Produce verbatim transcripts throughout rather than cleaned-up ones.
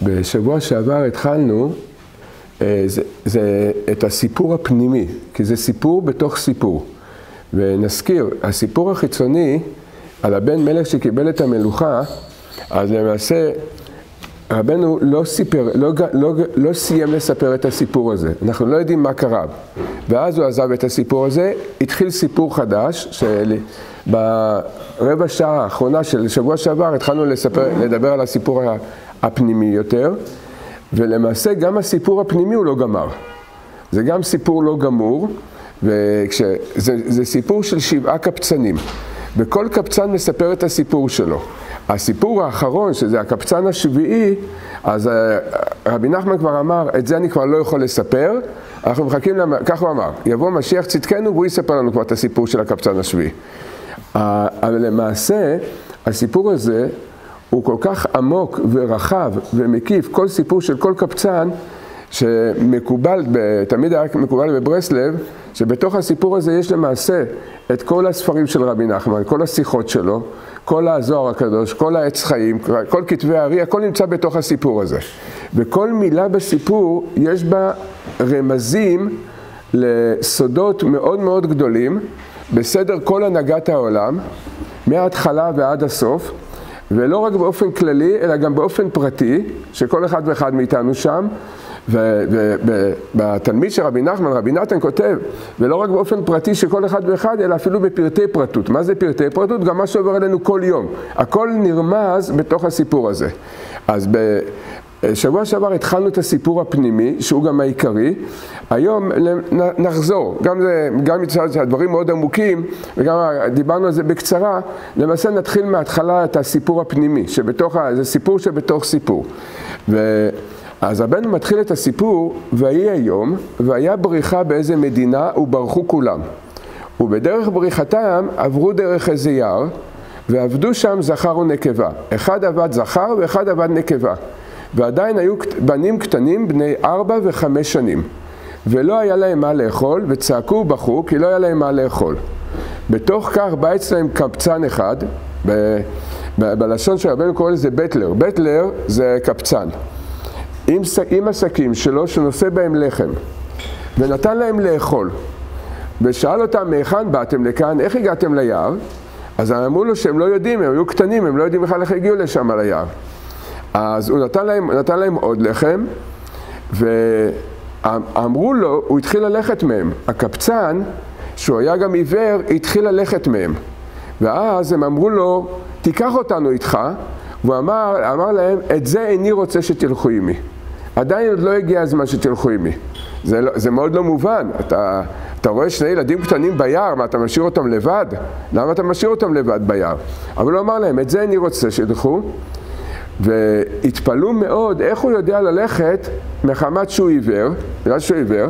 בשבוע שעבר התחלנו זה, זה את הסיפור הפנימי, כי זה סיפור בתוך סיפור. ונזכיר, הסיפור החיצוני על הבן מלך שקיבל את המלוכה, אז למעשה רבנו לא, סיפר, לא, לא, לא סיים לספר את הסיפור הזה. אנחנו לא יודעים מה קרה. ואז הוא עזב את הסיפור הזה, התחיל סיפור חדש, שברבע שעה האחרונה של שבוע שעבר התחלנו לספר, לדבר על הסיפור הפנימי יותר, ולמעשה גם הסיפור הפנימי הוא לא גמר. זה גם סיפור לא גמור, וזה, זה סיפור של שבעה קפצנים. וכל קפצן מספר את הסיפור שלו. הסיפור האחרון, שזה הקפצן השביעי, אז רבי נחמן כבר אמר, את זה אני כבר לא יכול לספר, אנחנו מחכים, כך הוא אמר, יבוא משיח צדקנו והוא יספר לנו כבר את הסיפור של הקפצן השביעי. אבל למעשה, הסיפור הזה הוא כל כך עמוק ורחב ומקיף, כל סיפור של כל קפצן, שמקובל, תמיד היה מקובל בברסלב, שבתוך הסיפור הזה יש למעשה את כל הספרים של רבי נחמן, כל השיחות שלו, כל הזוהר הקדוש, כל העץ חיים, כל כתבי הארי, הכל נמצא בתוך הסיפור הזה. וכל מילה בסיפור יש בה רמזים לסודות מאוד מאוד גדולים, בסדר כל הנהגת העולם, מההתחלה ועד הסוף, ולא רק באופן כללי, אלא גם באופן פרטי, שכל אחד ואחד מאיתנו שם, ובתלמיד של רבי נחמן, רבי נתן כותב, ולא רק באופן פרטי שכל אחד ואחד, אלא אפילו בפרטי פרטות. מה זה פרטי פרטות? גם מה שעובר אלינו כל יום. הכל נרמז בתוך הסיפור הזה. אז בשבוע שעבר התחלנו את הסיפור הפנימי, שהוא גם העיקרי. היום נחזור, גם, זה, גם מצד הדברים מאוד עמוקים, וגם דיברנו על זה בקצרה, למעשה נתחיל מההתחלה את הסיפור הפנימי, שבתוך, זה סיפור שבתוך סיפור. ו... אז הבן מתחיל את הסיפור, ויהי היום, והיה בריחה באיזה מדינה, וברחו כולם. ובדרך בריחתם עברו דרך איזה יער, ועבדו שם זכר ונקבה. אחד עבד זכר ואחד עבד נקבה. ועדיין היו בנים קטנים בני ארבע וחמש שנים. ולא היה להם מה לאכול, וצעקו ובכו, כי לא היה להם מה לאכול. בתוך כך בא אצלהם קפצן אחד, ב- ב- בלשון של רבנו קורא לזה בטלר. בטלר זה קפצן. עם, עם עסקים שלו שנושא בהם לחם, ונתן להם לאכול, ושאל אותם מהיכן באתם לכאן, איך הגעתם ליער? אז אמרו לו שהם לא יודעים, הם היו קטנים, הם לא יודעים בכלל איך הגיעו לשם על היער. אז הוא נתן להם, נתן להם עוד לחם, ואמרו לו, הוא התחיל ללכת מהם. הקפצן, שהוא היה גם עיוור, התחיל ללכת מהם. ואז הם אמרו לו, תיקח אותנו איתך, והוא אמר, אמר להם, את זה איני רוצה שתלכו עמי. עדיין עוד לא הגיע הזמן שתלכו עמי. זה, לא, זה מאוד לא מובן. אתה, אתה רואה שני ילדים קטנים ביער, מה, אתה משאיר אותם לבד? למה אתה משאיר אותם לבד ביער? אבל הוא אמר להם, את זה איני רוצה שתלכו. והתפלאו מאוד איך הוא יודע ללכת מחמת שהוא עיוור, בגלל שהוא עיוור.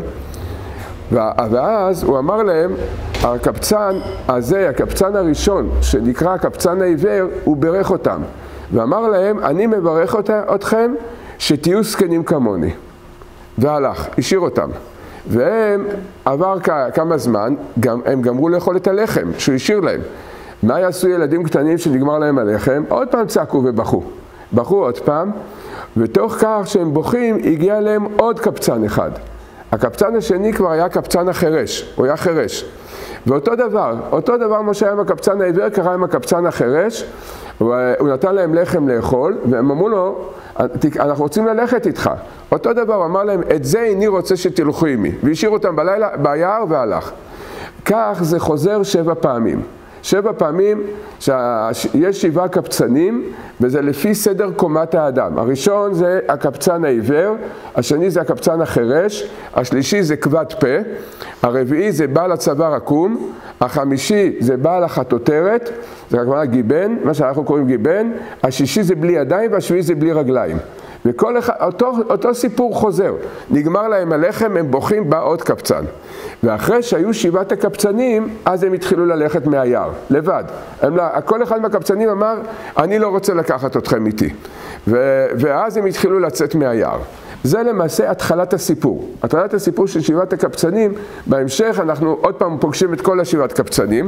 ואז הוא אמר להם, הקפצן הזה, הקפצן הראשון, שנקרא הקפצן העיוור, הוא ברך אותם. ואמר להם, אני מברך אתכם שתהיו זקנים כמוני. והלך, השאיר אותם. והם עבר כמה זמן, גם, הם גמרו לאכול את הלחם, שהוא השאיר להם. מה יעשו ילדים קטנים שנגמר להם הלחם? עוד פעם צעקו ובכו. בכו עוד פעם, ותוך כך שהם בוכים, הגיע להם עוד קפצן אחד. הקפצן השני כבר היה קפצן החרש, הוא היה חרש. ואותו דבר, אותו דבר מה שהיה עם הקפצן העיוור, קרה עם הקפצן החרש, הוא נתן להם לחם לאכול, והם אמרו לו, אנחנו רוצים ללכת איתך. אותו דבר, הוא אמר להם, את זה איני רוצה שתלכו עמי. והשאיר אותם בלילה, ביער והלך. כך זה חוזר שבע פעמים. שבע פעמים שיש שבעה קפצנים, וזה לפי סדר קומת האדם. הראשון זה הקפצן העיוור, השני זה הקפצן החרש, השלישי זה כבד פה, הרביעי זה בעל הצוואר עקום, החמישי זה בעל החטוטרת, זה הכוונה גיבן, מה שאנחנו קוראים גיבן, השישי זה בלי ידיים והשביעי זה בלי רגליים. וכל אחד, אותו, אותו סיפור חוזר, נגמר להם הלחם, הם בוכים, בא עוד קפצן. ואחרי שהיו שבעת הקפצנים, אז הם התחילו ללכת מהיער, לבד. הם, כל אחד מהקפצנים אמר, אני לא רוצה לקחת אתכם איתי. ו, ואז הם התחילו לצאת מהיער. זה למעשה התחלת הסיפור. התחלת הסיפור של שבעת הקפצנים, בהמשך אנחנו עוד פעם פוגשים את כל השבעת קפצנים,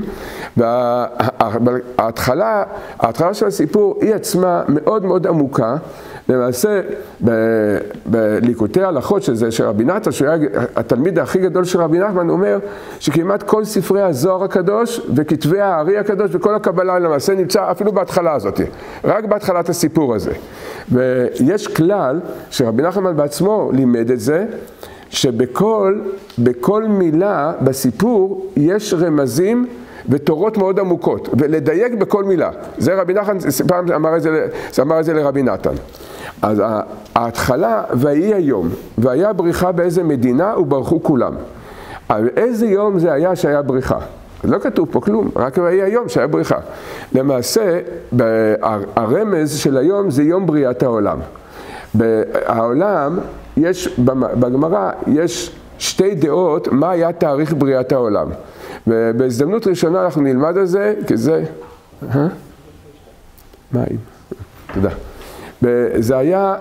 וההתחלה, ההתחלה של הסיפור היא עצמה מאוד מאוד עמוקה, למעשה, בליקוטי ההלכות שזה של רבי נתן, שהוא היה התלמיד הכי גדול של רבי נחמן, אומר שכמעט כל ספרי הזוהר הקדוש וכתבי הארי הקדוש וכל הקבלה למעשה נמצא אפילו בהתחלה הזאת, רק בהתחלת הסיפור הזה. ויש כלל שרבי נחמן בעצמו לימד את זה, שבכל בכל מילה בסיפור יש רמזים ותורות מאוד עמוקות, ולדייק בכל מילה. זה רבי נחמן, פעם אמר את זה, אמר את זה לרבי נתן. אז ההתחלה, ויהי היום, והיה בריחה באיזה מדינה וברחו כולם. איזה יום זה היה שהיה בריחה? לא כתוב פה כלום, רק ויהי היום שהיה בריחה. למעשה, הרמז של היום זה יום בריאת העולם. בעולם, יש, בגמרא, יש שתי דעות מה היה תאריך בריאת העולם. ובהזדמנות ראשונה אנחנו נלמד על זה, כי זה... אה? מים. תודה. זה היה...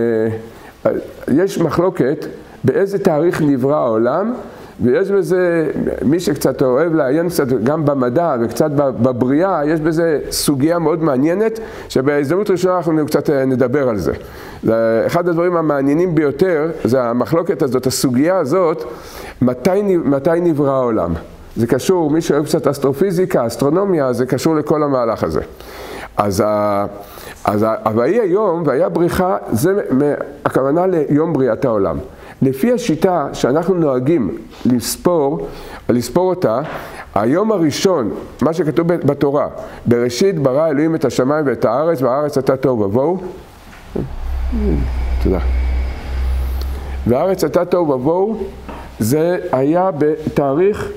יש מחלוקת באיזה תאריך נברא העולם, ויש בזה, מי שקצת אוהב לעיין קצת גם במדע וקצת בבריאה, יש בזה סוגיה מאוד מעניינת, שבהזדמנות ראשונה אנחנו קצת נדבר על זה. אחד הדברים המעניינים ביותר, זה המחלוקת הזאת, הסוגיה הזאת, מתי, מתי נברא העולם. זה קשור, מי שאוהב קצת אסטרופיזיקה, אסטרונומיה, זה קשור לכל המהלך הזה. אז, אז ויהי היום, והיה בריחה, זה הכוונה ליום בריאת העולם. לפי השיטה שאנחנו נוהגים לספור, לספור אותה, היום הראשון, מה שכתוב בתורה, בראשית ברא אלוהים את השמיים ואת הארץ, והארץ הייתה תוהו ובוהו. תודה. והארץ הייתה תוהו ובוהו, זה היה בתאריך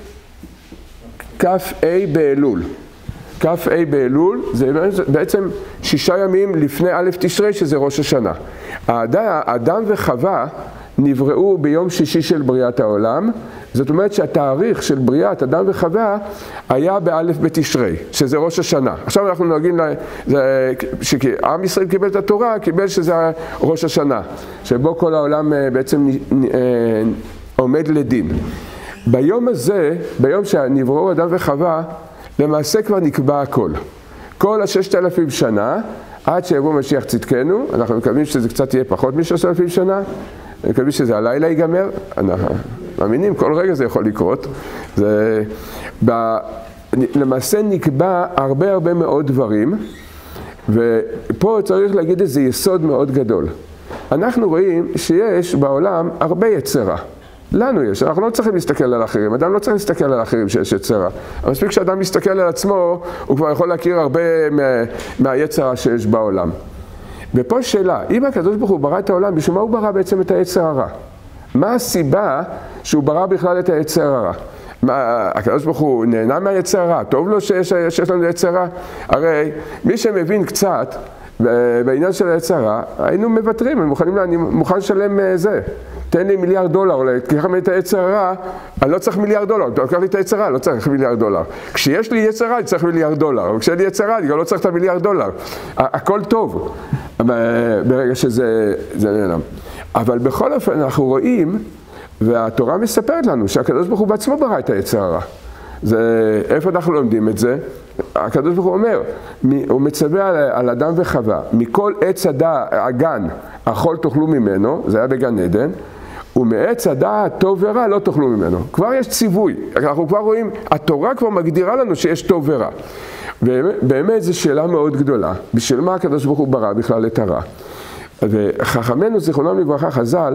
כ"ה באלול. כ"ה באלול זה בעצם שישה ימים לפני א' תשרי, שזה ראש השנה. האדם וחווה נבראו ביום שישי של בריאת העולם, זאת אומרת שהתאריך של בריאת אדם וחווה היה באלף בתשרי, שזה ראש השנה. עכשיו אנחנו נוהגים, שעם ישראל קיבל את התורה, קיבל שזה ראש השנה, שבו כל העולם בעצם עומד לדין. ביום הזה, ביום שנבראו אדם וחווה, למעשה כבר נקבע הכל. כל הששת אלפים שנה, עד שיבוא משיח צדקנו, אנחנו מקווים שזה קצת יהיה פחות מששת אלפים שנה, אני מקווים שזה הלילה ייגמר, אנחנו מאמינים, כל רגע זה יכול לקרות. זה, ב, למעשה נקבע הרבה הרבה מאוד דברים, ופה צריך להגיד איזה יסוד מאוד גדול. אנחנו רואים שיש בעולם הרבה יצרה. לנו יש, אנחנו לא צריכים להסתכל על האחרים, אדם לא צריך להסתכל על האחרים שיש יצרה. אבל מספיק שאדם מסתכל על עצמו, הוא כבר יכול להכיר הרבה מה, מהיצרה שיש בעולם. ופה שאלה, אם הקדוש ברוך הוא ברא את העולם, בשביל מה הוא ברא בעצם את היצר הרע? מה הסיבה שהוא ברא בכלל את היצר הרע? מה, הקדוש ברוך הוא נהנה מהיצר הרע? טוב לו שיש, שיש לנו יצר הרע? הרי מי שמבין קצת בעניין של היצר הרע, היינו מוותרים, מוכנים, אני מוכן לשלם זה. תן לי מיליארד דולר, תקח לי את היצר הרע, אני לא צריך מיליארד דולר, תקח לי את היצר הרע, לא צריך מיליארד דולר. כשיש לי יצר הרע, אני צריך מיליארד דולר, וכשאין לי יצר הרע, אני גם לא צריך את המיליארד דולר. הכל טוב, ברגע שזה נעלם. אבל בכל אופן אנחנו רואים, והתורה מספרת לנו, שהקדוש ברוך הוא בעצמו ברא את היצר הרע. זה, איפה אנחנו לומדים את זה? הקדוש ברוך הוא אומר, הוא מצווה על, על אדם וחווה, מכל עץ הגן אכול תאכלו ממנו, זה היה בגן עדן, ומעץ הדעת טוב ורע לא תאכלו ממנו. כבר יש ציווי, אנחנו כבר רואים, התורה כבר מגדירה לנו שיש טוב ורע. ובאמת זו שאלה מאוד גדולה, בשביל מה הקדוש ברוך הוא ברא בכלל את הרע. וחכמינו זיכרונם לברכה חז"ל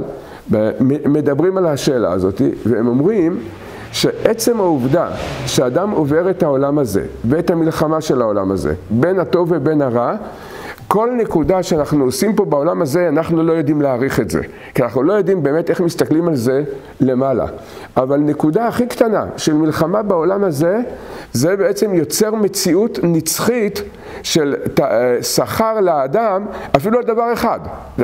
מדברים על השאלה הזאת, והם אומרים, שעצם העובדה שאדם עובר את העולם הזה ואת המלחמה של העולם הזה, בין הטוב ובין הרע, כל נקודה שאנחנו עושים פה בעולם הזה, אנחנו לא יודעים להעריך את זה. כי אנחנו לא יודעים באמת איך מסתכלים על זה למעלה. אבל נקודה הכי קטנה של מלחמה בעולם הזה, זה בעצם יוצר מציאות נצחית של שכר לאדם, אפילו על דבר אחד.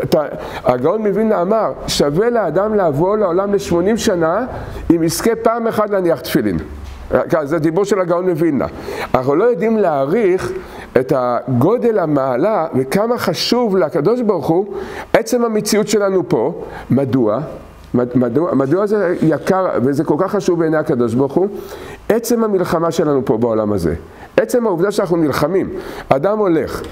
הגאון מווילנה אמר, שווה לאדם לבוא לעולם ל-שמונים שנה, אם יזכה פעם אחת להניח תפילין. זה דיבור של הגאון מווילנה. אנחנו לא יודעים להעריך את הגודל המעלה וכמה חשוב לקדוש ברוך הוא עצם המציאות שלנו פה. מדוע? מדוע, מדוע זה יקר וזה כל כך חשוב בעיני הקדוש ברוך הוא? עצם המלחמה שלנו פה בעולם הזה, עצם העובדה שאנחנו נלחמים, אדם הולך,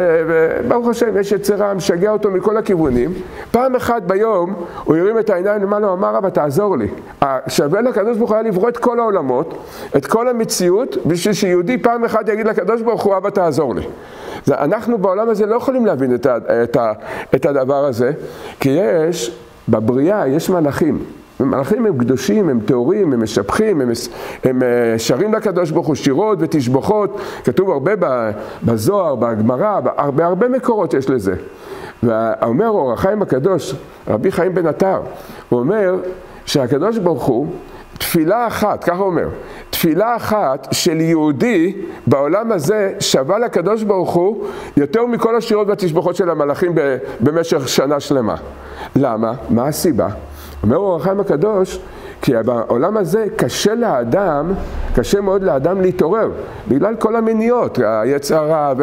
וברוך השם יש יצרה, משגע אותו מכל הכיוונים, פעם אחת ביום הוא ירים את העיניים למעלה, הוא אמר, אבא תעזור לי. שווה לקדוש ברוך הוא היה לברוא את כל העולמות, את כל המציאות, בשביל שיהודי פעם אחת יגיד לקדוש ברוך הוא, אבא תעזור לי. אנחנו בעולם הזה לא יכולים להבין את, ה, את, ה, את הדבר הזה, כי יש, בבריאה יש מלאכים. מלאכים הם קדושים, הם טהורים, הם משבחים, הם, הם שרים לקדוש ברוך הוא שירות ותשבחות, כתוב הרבה בזוהר, בגמרא, בהרבה הרבה מקורות יש לזה. ואומר אור החיים הקדוש, רבי חיים בן עטר, הוא אומר שהקדוש ברוך הוא, תפילה אחת, ככה הוא אומר, תפילה אחת של יהודי בעולם הזה שווה לקדוש ברוך הוא יותר מכל השירות והתשבחות של המלאכים במשך שנה שלמה. למה? מה הסיבה? אומר אור החיים הקדוש, כי בעולם הזה קשה לאדם, קשה מאוד לאדם להתעורר, בגלל כל המניעות, היצר הרע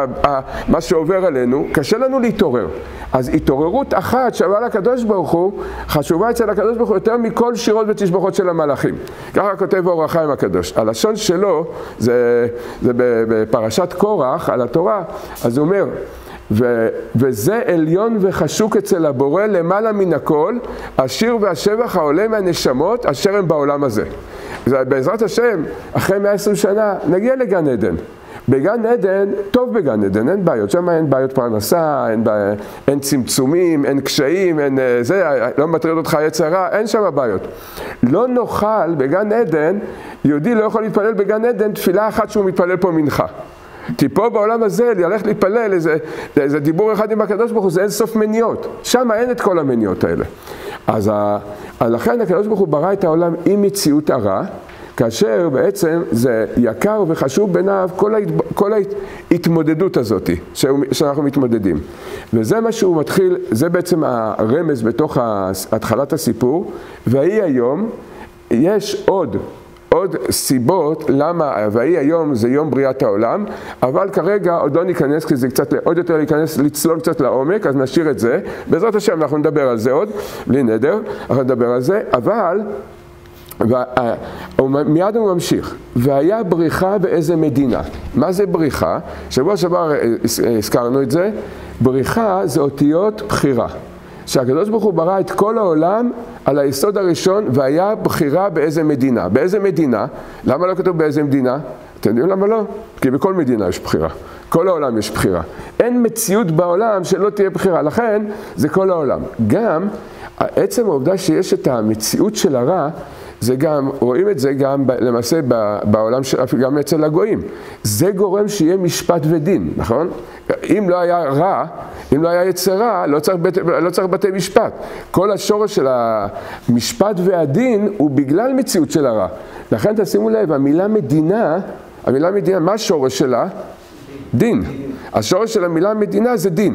ומה שעובר עלינו, קשה לנו להתעורר. אז התעוררות אחת שווה לקדוש ברוך הוא, חשובה אצל הקדוש ברוך הוא יותר מכל שירות ותשבחות של המלאכים. ככה כותב אור החיים הקדוש. הלשון שלו, זה, זה בפרשת קורח, על התורה, אז הוא אומר, ו, וזה עליון וחשוק אצל הבורא למעלה מן הכל, השיר והשבח העולה מהנשמות אשר הם בעולם הזה. בעזרת השם, אחרי מאה ועשרים שנה, נגיע לגן עדן. בגן עדן, טוב בגן עדן, אין בעיות, שם אין בעיות פרנסה, אין, בע... אין צמצומים, אין קשיים, אין זה, לא מטריד אותך יצר רע, אין שם בעיות. לא נוכל בגן עדן, יהודי לא יכול להתפלל בגן עדן תפילה אחת שהוא מתפלל פה מנחה. כי פה בעולם הזה, ללכת להתפלל, איזה, איזה דיבור אחד עם הקדוש ברוך הוא, זה אין סוף מניעות. שם אין את כל המניעות האלה. אז ה... לכן הקדוש ברוך הוא ברא את העולם עם מציאות הרע, כאשר בעצם זה יקר וחשוב בעיניו כל, ההת... כל ההתמודדות הזאת שאנחנו מתמודדים. וזה מה שהוא מתחיל, זה בעצם הרמז בתוך התחלת הסיפור, והיא היום, יש עוד, עוד סיבות למה, והיא היום זה יום בריאת העולם, אבל כרגע עוד לא ניכנס, כי זה קצת, עוד יותר להיכנס, לצלול קצת לעומק, אז נשאיר את זה. בעזרת השם אנחנו נדבר על זה עוד, בלי נדר, אנחנו נדבר על זה, אבל מיד הוא ממשיך, והיה בריחה באיזה מדינה. מה זה בריחה? שבוע שעבר הזכרנו את זה. בריחה זה אותיות בחירה. שהקדוש ברוך הוא ברא את כל העולם על היסוד הראשון, והיה בחירה באיזה מדינה. באיזה מדינה? למה לא כתוב באיזה מדינה? אתם יודעים למה לא? כי בכל מדינה יש בחירה. כל העולם יש בחירה. אין מציאות בעולם שלא תהיה בחירה, לכן זה כל העולם. גם עצם העובדה שיש את המציאות של הרע, זה גם, רואים את זה גם למעשה בעולם, גם אצל הגויים. זה גורם שיהיה משפט ודין, נכון? אם לא היה רע, אם לא היה יצרה, לא צריך, בית, לא צריך בתי משפט. כל השורש של המשפט והדין הוא בגלל מציאות של הרע. לכן תשימו לב, המילה מדינה, המילה מדינה, מה השורש שלה? דין. השורש של המילה מדינה זה דין.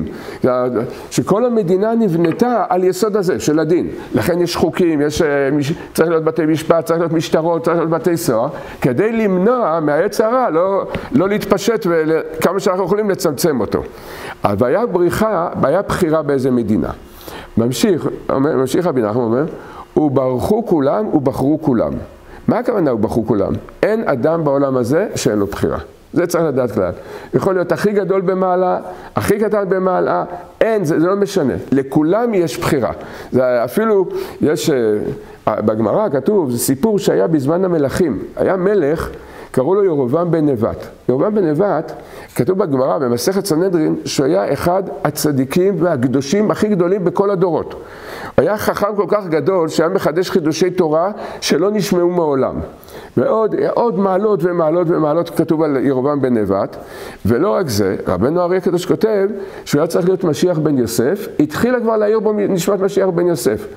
שכל המדינה נבנתה על יסוד הזה, של הדין. לכן יש חוקים, יש, צריך להיות בתי משפט, צריך להיות משטרות, צריך להיות בתי סוהר, כדי למנוע מהיצר הרע, לא, לא להתפשט וכמה שאנחנו יכולים לצמצם אותו. אבל היה בריחה, היה בחירה באיזה מדינה. ממשיך, ממשיך רבי נחמן אומר, וברחו כולם ובחרו כולם. מה הכוונה ובחרו כולם? אין אדם בעולם הזה שאין לו בחירה. זה צריך לדעת כלל. יכול להיות הכי גדול במעלה, הכי קטן במעלה, אין, זה, זה לא משנה. לכולם יש בחירה. זה אפילו, יש, בגמרא כתוב, זה סיפור שהיה בזמן המלכים. היה מלך, קראו לו ירבעם בן נבט. ירבעם בן נבט, כתוב בגמרא, במסכת סנהדרין, שהוא היה אחד הצדיקים והקדושים הכי גדולים בכל הדורות. היה חכם כל כך גדול שהיה מחדש חידושי תורה שלא נשמעו מעולם. ועוד עוד מעלות ומעלות ומעלות כתוב על ירבעם בן נבט. ולא רק זה, רבנו אריה הקדוש כותב שהוא היה צריך להיות משיח בן יוסף, התחילה כבר להעיר בו נשמת משיח בן יוסף.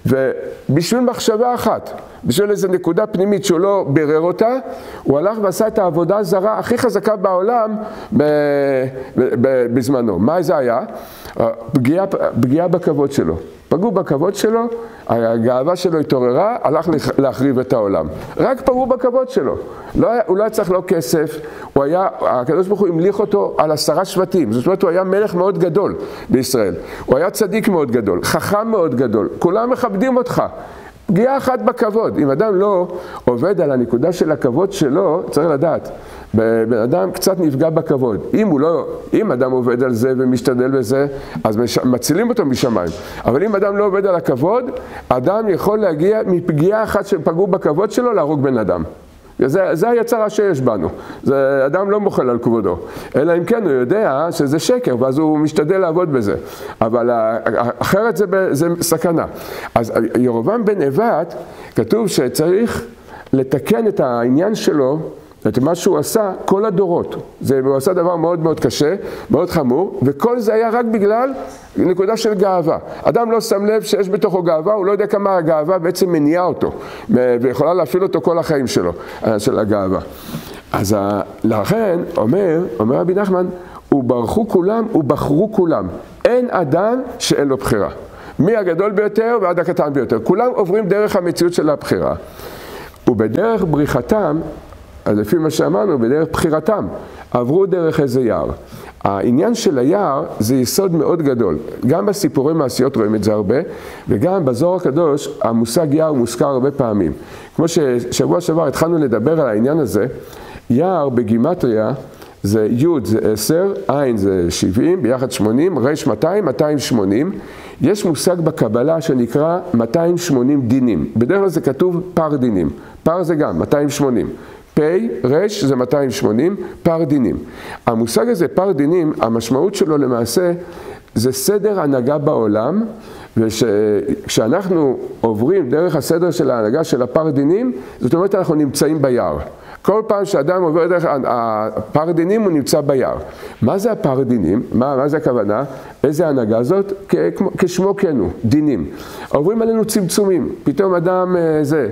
ובשביל מחשבה אחת, בשביל איזו נקודה פנימית שהוא לא ברר אותה, הוא הלך ועשה את העבודה הזרה הכי חזקה בעולם בזמנו. מה זה היה? פגיעה, פגיעה בכבוד שלו. פגעו בכבוד שלו, הגאווה שלו התעוררה, הלך להחריב את העולם. רק פגעו בכבוד שלו. לא היה, הוא לא היה צריך לו כסף, הוא היה, הקדוש ברוך הוא המליך אותו על עשרה שבטים. זאת אומרת, הוא היה מלך מאוד גדול בישראל. הוא היה צדיק מאוד גדול, חכם מאוד גדול. כולם מכבדים אותך. פגיעה אחת בכבוד. אם אדם לא עובד על הנקודה של הכבוד שלו, צריך לדעת, בן אדם קצת נפגע בכבוד. אם הוא לא, אם אדם עובד על זה ומשתדל בזה, אז מצילים אותו משמיים. אבל אם אדם לא עובד על הכבוד, אדם יכול להגיע מפגיעה אחת שפגעו בכבוד שלו להרוג בן אדם. זה, זה היצרה שיש בנו. זה, אדם לא מוחל על כבודו. אלא אם כן הוא יודע שזה שקר, ואז הוא משתדל לעבוד בזה. אבל אחרת זה, זה סכנה. אז ירבעם בן נבט, כתוב שצריך לתקן את העניין שלו, את מה שהוא עשה כל הדורות. זה, הוא עשה דבר מאוד מאוד קשה, מאוד חמור, וכל זה היה רק בגלל נקודה של גאווה. אדם לא שם לב שיש בתוכו גאווה, הוא לא יודע כמה הגאווה בעצם מניעה אותו, ויכולה להפעיל אותו כל החיים שלו, של הגאווה. אז לכן, אומר, אומר רבי נחמן, וברכו כולם, ובחרו כולם. אין אדם שאין לו בחירה. מי הגדול ביותר ועד הקטן ביותר. כולם עוברים דרך המציאות של הבחירה. ובדרך בריחתם, אז לפי מה שאמרנו, בדרך בחירתם, עברו דרך איזה יער. העניין של היער זה יסוד מאוד גדול. גם בסיפורי מעשיות רואים את זה הרבה, וגם בזוהר הקדוש המושג יער מוזכר הרבה פעמים. כמו ששבוע שעבר התחלנו לדבר על העניין הזה, יער בגימטריה זה י' זה עשר, עין זה שבעים, ביחד שמונים, רש מאתיים, מאתיים ושמונים. יש מושג בקבלה שנקרא מאתיים ושמונים דינים. בדרך כלל זה כתוב פר דינים. פר זה גם מאתיים ושמונים. פי, רש זה מאתיים ושמונים, פר דינים. המושג הזה, פר דינים, המשמעות שלו למעשה זה סדר הנהגה בעולם, וכשאנחנו עוברים דרך הסדר של ההנהגה של הפר דינים, זאת אומרת אנחנו נמצאים ביער. כל פעם שאדם עובר דרך הפר דינים הוא נמצא ביער. מה זה הפר דינים? מה, מה זה הכוונה? איזה הנהגה זאת? כ- כשמו כן הוא, דינים. עוברים עלינו צמצומים, פתאום אדם זה,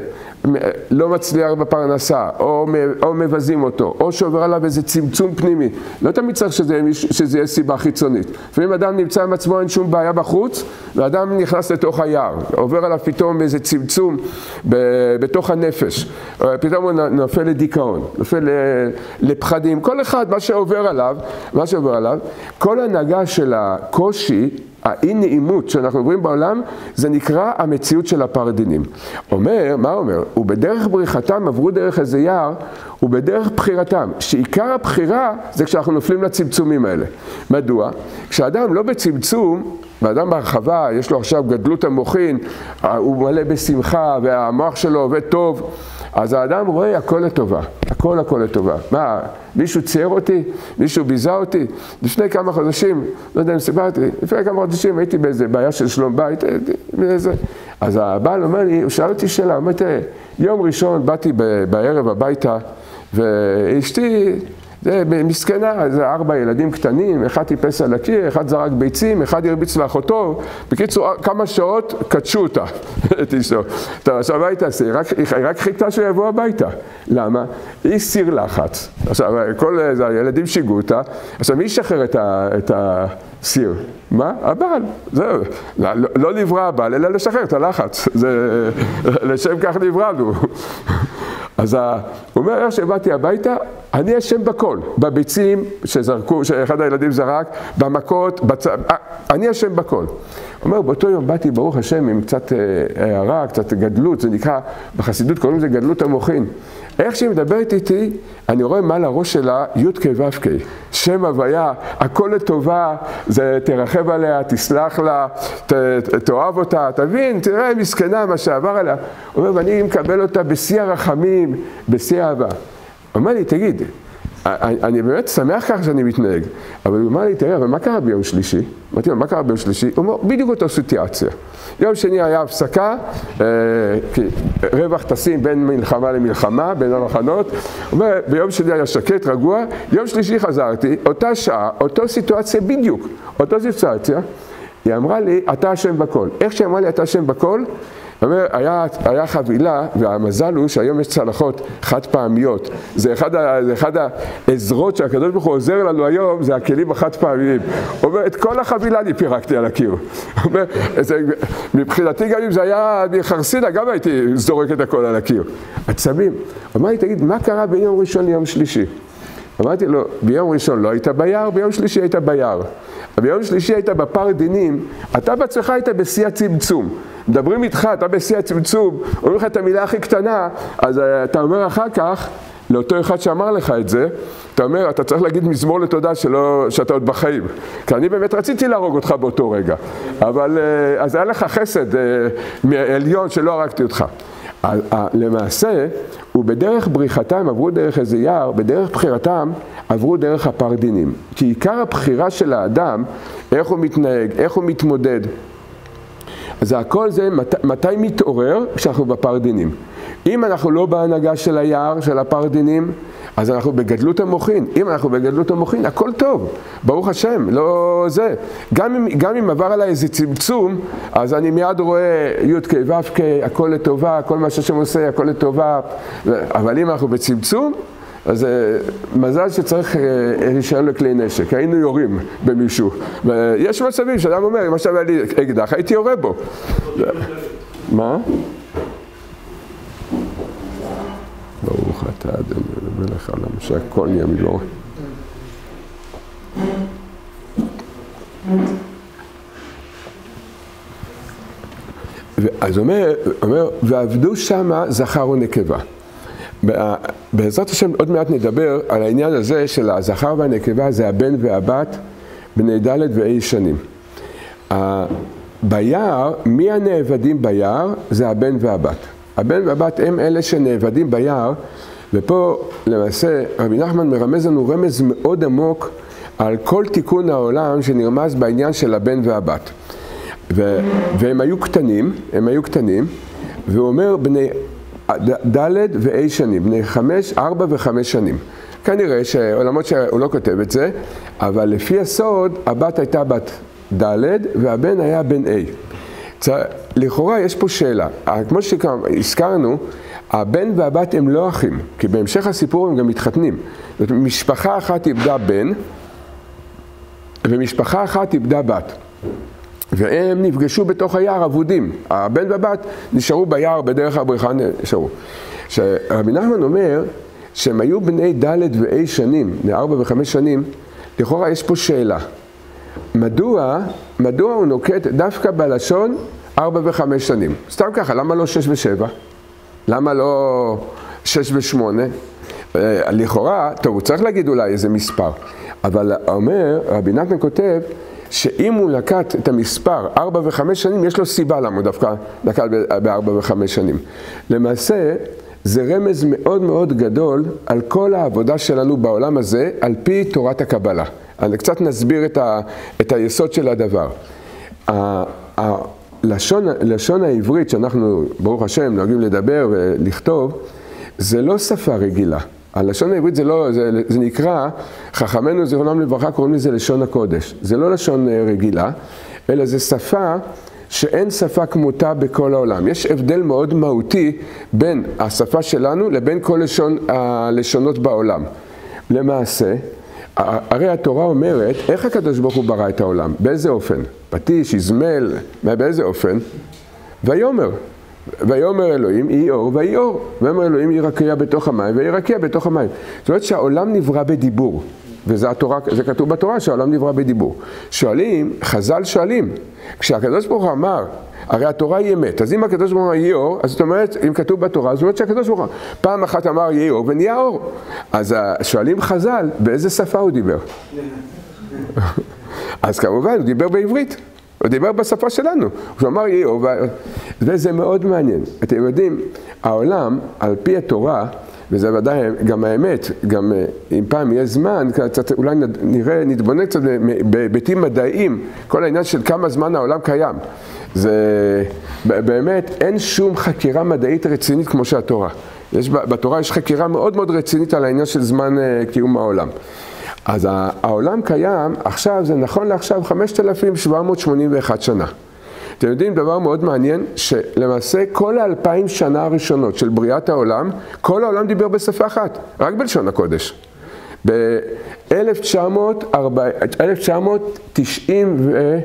לא מצליח בפרנסה, או, או מבזים אותו, או שעובר עליו איזה צמצום פנימי. לא תמיד צריך שזה, שזה יהיה סיבה חיצונית. לפעמים אדם נמצא עם עצמו, אין שום בעיה בחוץ, ואדם נכנס לתוך היער, עובר עליו פתאום איזה צמצום ב, בתוך הנפש. פתאום הוא נופל לדיכאון, נופל לפחדים. כל אחד, מה שעובר עליו, מה שעובר עליו, כל הנהגה של הקושי, האי נעימות שאנחנו עוברים בעולם, זה נקרא המציאות של הפר דינים. אומר, מה אומר? ובדרך בריחתם עברו דרך איזה יער, ובדרך בחירתם, שעיקר הבחירה זה כשאנחנו נופלים לצמצומים האלה. מדוע? כשאדם לא בצמצום, ואדם בהרחבה, יש לו עכשיו גדלות המוחין, הוא מלא בשמחה והמוח שלו עובד טוב, אז האדם רואה הכל לטובה, הכל הכל לטובה. מה, מישהו צייר אותי? מישהו ביזה אותי? לפני כמה חודשים, לא יודע אם סיפרתי, לפני כמה חודשים הייתי באיזה בעיה של שלום בית, באיזה... אז הבעל אומר לי, הוא שאל אותי שאלה, אומר, תראה, יום ראשון באתי בערב הביתה, ואשתי, זה מסכנה, זה ארבע ילדים קטנים, אחד טיפס על הקיר, אחד זרק ביצים, אחד הרביץ לאחותו, בקיצור כמה שעות קדשו אותה, את אשתו. טוב, עכשיו מה היא תעשה? היא רק חיכתה שהוא יבוא הביתה. למה? היא סיר לחץ. עכשיו, כל הילדים שיגעו אותה, עכשיו מי ישחרר את הסיר? מה? הבעל. זהו. לא, לא נברא הבעל, אלא לשחרר את הלחץ. זה, לשם כך נבראנו. אז הוא אומר, איך שבאתי הביתה, אני אשם בכל, בביצים שזרקו, שאחד הילדים זרק, במכות, בצ... אני אשם בכל. הוא אומר, באותו יום באתי, ברוך השם, עם קצת הערה, קצת גדלות, זה נקרא, בחסידות קוראים לזה גדלות המוחין. איך שהיא מדברת איתי, אני רואה מעל הראש שלה י' כ' ו' כ', שם הוויה, הכל לטובה, זה תרחב עליה, תסלח לה, ת, תאהב אותה, תבין, תראה מסכנה מה שעבר עליה. הוא אומר, ואני מקבל אותה בשיא הרחמים, בשיא האהבה. הוא אומר לי, תגיד, אני, אני באמת שמח כך שאני מתנהג, אבל הוא אומר לי, תראה, אבל מה קרה ביום שלישי? אמרתי לו, מה קרה ביום שלישי? הוא אומר, בדיוק אותה סיטואציה. יום שני היה הפסקה, אה, רווח טסים בין מלחמה למלחמה, בין המחנות. הוא אומר, ביום שני היה שקט, רגוע, יום שלישי חזרתי, אותה שעה, אותה סיטואציה בדיוק, אותה סיטואציה, היא אמרה לי, אתה אשם בכל. איך שהיא אמרה לי, אתה אשם בכל? הוא אומר, היה, היה חבילה, והמזל הוא שהיום יש צלחות חד פעמיות. זה אחד, זה אחד העזרות שהקדוש ברוך הוא עוזר לנו היום, זה הכלים החד פעמיים. הוא אומר, את כל החבילה אני פירקתי על הקיר. הוא אומר, זה, מבחינתי גם אם זה היה חרסינה, גם הייתי זורק את הכל על הקיר. עצבים. הוא אומר לי, תגיד, מה קרה בין יום ראשון ליום שלישי? אמרתי לו, ביום ראשון לא היית ביער, ביום שלישי היית ביער. ביום שלישי היית בפר דינים, אתה בעצמך היית בשיא הצמצום. מדברים איתך, אתה בשיא הצמצום, אומרים לך את המילה הכי קטנה, אז אתה אומר אחר כך, לאותו אחד שאמר לך את זה, אתה אומר, אתה צריך להגיד מזמור לתודה שלא, שאתה עוד בחיים. כי אני באמת רציתי להרוג אותך באותו רגע. אבל אז היה לך חסד מעליון שלא הרגתי אותך. למעשה, ובדרך בריחתם עברו דרך איזה יער, בדרך בחירתם עברו דרך הפרדינים. כי עיקר הבחירה של האדם, איך הוא מתנהג, איך הוא מתמודד. אז הכל זה מת, מתי מתעורר כשאנחנו בפרדינים. אם אנחנו לא בהנהגה של היער, של הפרדינים, אז אנחנו בגדלות המוחין. אם אנחנו בגדלות המוחין, הכל טוב. ברוך השם, לא זה. גם אם, גם אם עבר עליי איזה צמצום, אז אני מיד רואה י' כ' ו' כ', הכל לטובה, כל מה שהשם עושה, הכל לטובה. אבל אם אנחנו בצמצום, אז מזל שצריך רישיון לכלי נשק. היינו יורים במישהו. ויש מצבים שאדם אומר, אם עכשיו היה לי אקדח, הייתי יורה בו. מה? ברוך אתה אדוני מלך העולם שהכל נהיה מדברו. אז אומר, אומר, ועבדו שמה זכר ונקבה. בעזרת השם עוד מעט נדבר על העניין הזה של הזכר והנקבה, זה הבן והבת, בני ד' ואי שנים. ביער, מי הנאבדים ביער? זה הבן והבת. הבן והבת הם אלה שנאבדים ביער, ופה למעשה רבי נחמן מרמז לנו רמז מאוד עמוק על כל תיקון העולם שנרמז בעניין של הבן והבת. ו- והם היו קטנים, הם היו קטנים, והוא אומר בני ד' ואי שנים, בני חמש, ארבע וחמש שנים. כנראה שעולמות שהוא לא כותב את זה, אבל לפי הסוד הבת הייתה בת ד' והבן היה בן A. לכאורה יש פה שאלה, כמו שהזכרנו, הבן והבת הם לא אחים, כי בהמשך הסיפור הם גם מתחתנים. זאת אומרת, משפחה אחת איבדה בן, ומשפחה אחת איבדה בת. והם נפגשו בתוך היער אבודים. הבן והבת נשארו ביער בדרך הבריחה נשארו. שרבי נחמן אומר שהם היו בני ד' ואי שנים, בני ארבע וחמש שנים, לכאורה יש פה שאלה. מדוע, מדוע הוא נוקט דווקא בלשון ארבע וחמש שנים? סתם ככה, למה לא שש ושבע? למה לא שש ושמונה? לכאורה, טוב, הוא צריך להגיד אולי איזה מספר. אבל אומר, רבי נחמן כותב, שאם הוא לקט את המספר ארבע וחמש שנים, יש לו סיבה למה הוא דווקא לקט בארבע וחמש שנים. למעשה, זה רמז מאוד מאוד גדול על כל העבודה שלנו בעולם הזה, על פי תורת הקבלה. אני קצת נסביר את, ה, את היסוד של הדבר. הלשון, הלשון העברית שאנחנו, ברוך השם, נוהגים לדבר ולכתוב, זה לא שפה רגילה. הלשון העברית זה לא, זה, זה נקרא, חכמינו זיכרונם לברכה קוראים לזה לשון הקודש. זה לא לשון רגילה, אלא זה שפה שאין שפה כמותה בכל העולם. יש הבדל מאוד מהותי בין השפה שלנו לבין כל לשון, הלשונות בעולם. למעשה, הרי התורה אומרת, איך הקדוש ברוך הוא ברא את העולם? באיזה אופן? פטיש, יזמל, באיזה אופן? ויאמר. ויאמר אלוהים, יהי אור ויהי אור. ויאמר אלוהים, יהי רקיע בתוך המים, ויהי רקיע בתוך המים. זאת אומרת שהעולם נברא בדיבור. וזה התורה, זה כתוב בתורה שהעולם נברא בדיבור. שואלים, חז"ל שואלים, כשהקדוש ברוך הוא אמר, הרי התורה היא אמת, אז אם הקדוש ברוך הוא אמר יהי אור, אז זאת אומרת, אם כתוב בתורה, זאת אומרת שהקדוש ברוך הוא פעם אחת אמר יהי אור ונהיה אור. אז שואלים חז"ל, באיזה שפה הוא דיבר? אז כמובן, הוא דיבר בעברית. הוא דיבר בשפה שלנו, הוא אמר יהי אור, וזה מאוד מעניין. אתם יודעים, העולם, על פי התורה, וזה ודאי גם האמת, גם אם פעם יהיה זמן, קצת, אולי נראה, נתבונן קצת בהיבטים מדעיים, כל העניין של כמה זמן העולם קיים. זה באמת, אין שום חקירה מדעית רצינית כמו שהתורה. יש, בתורה יש חקירה מאוד מאוד רצינית על העניין של זמן קיום העולם. אז העולם קיים, עכשיו, זה נכון לעכשיו, חמשת אלפים שבע מאות שמונים ואחת שנה. אתם יודעים, דבר מאוד מעניין, שלמעשה כל האלפיים שנה הראשונות של בריאת העולם, כל העולם דיבר בשפה אחת, רק בלשון הקודש. ב-אלף תשע מאות תשעים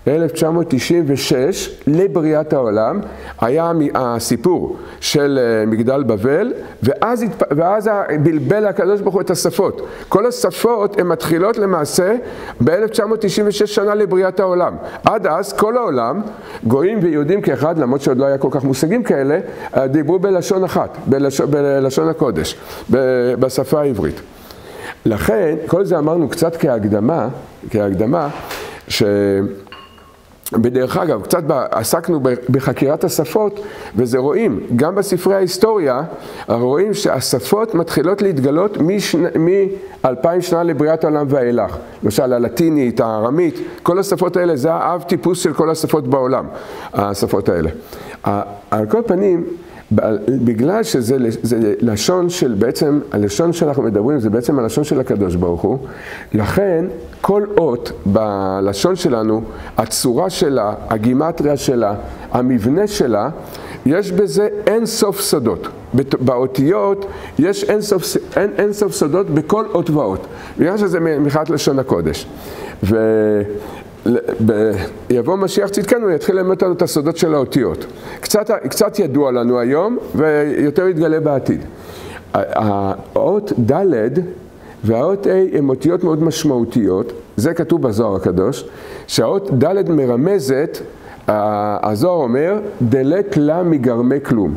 אלף תשע מאות תשעים ושש לבריאת העולם, היה הסיפור של מגדל בבל, ואז, ואז בלבל הקדוש ברוך הוא את השפות. כל השפות הן מתחילות למעשה ב-אלף תשע מאות תשעים ושש שנה לבריאת העולם. עד אז כל העולם, גויים ויהודים כאחד, למרות שעוד לא היה כל כך מושגים כאלה, דיברו בלשון אחת, בלשון, בלשון הקודש, בשפה העברית. לכן, כל זה אמרנו קצת כהקדמה, כהקדמה, ש... בדרך אגב, קצת עסקנו בחקירת השפות, וזה רואים, גם בספרי ההיסטוריה, רואים שהשפות מתחילות להתגלות מ-אלפיים שנה לבריאת העולם ואילך. למשל, הלטינית, הארמית, כל השפות האלה, זה האב טיפוס של כל השפות בעולם, השפות האלה. על כל פנים, בגלל שזה זה לשון של בעצם, הלשון שאנחנו מדברים זה בעצם הלשון של הקדוש ברוך הוא, לכן כל אות בלשון שלנו, הצורה שלה, הגימטריה שלה, המבנה שלה, יש בזה אין סוף סודות. באותיות יש אין סוף, אין, אין סוף סודות בכל אות ואות, בגלל שזה מבחינת לשון הקודש. ו... יבוא משיח צדקנו, הוא יתחיל ללמד אותנו את הסודות של האותיות. קצת, קצת ידוע לנו היום, ויותר יתגלה בעתיד. האות ד' והאות ה' הן אותיות מאוד משמעותיות, זה כתוב בזוהר הקדוש, שהאות ד' מרמזת, הזוהר אומר, דלת לה מגרמי כלום.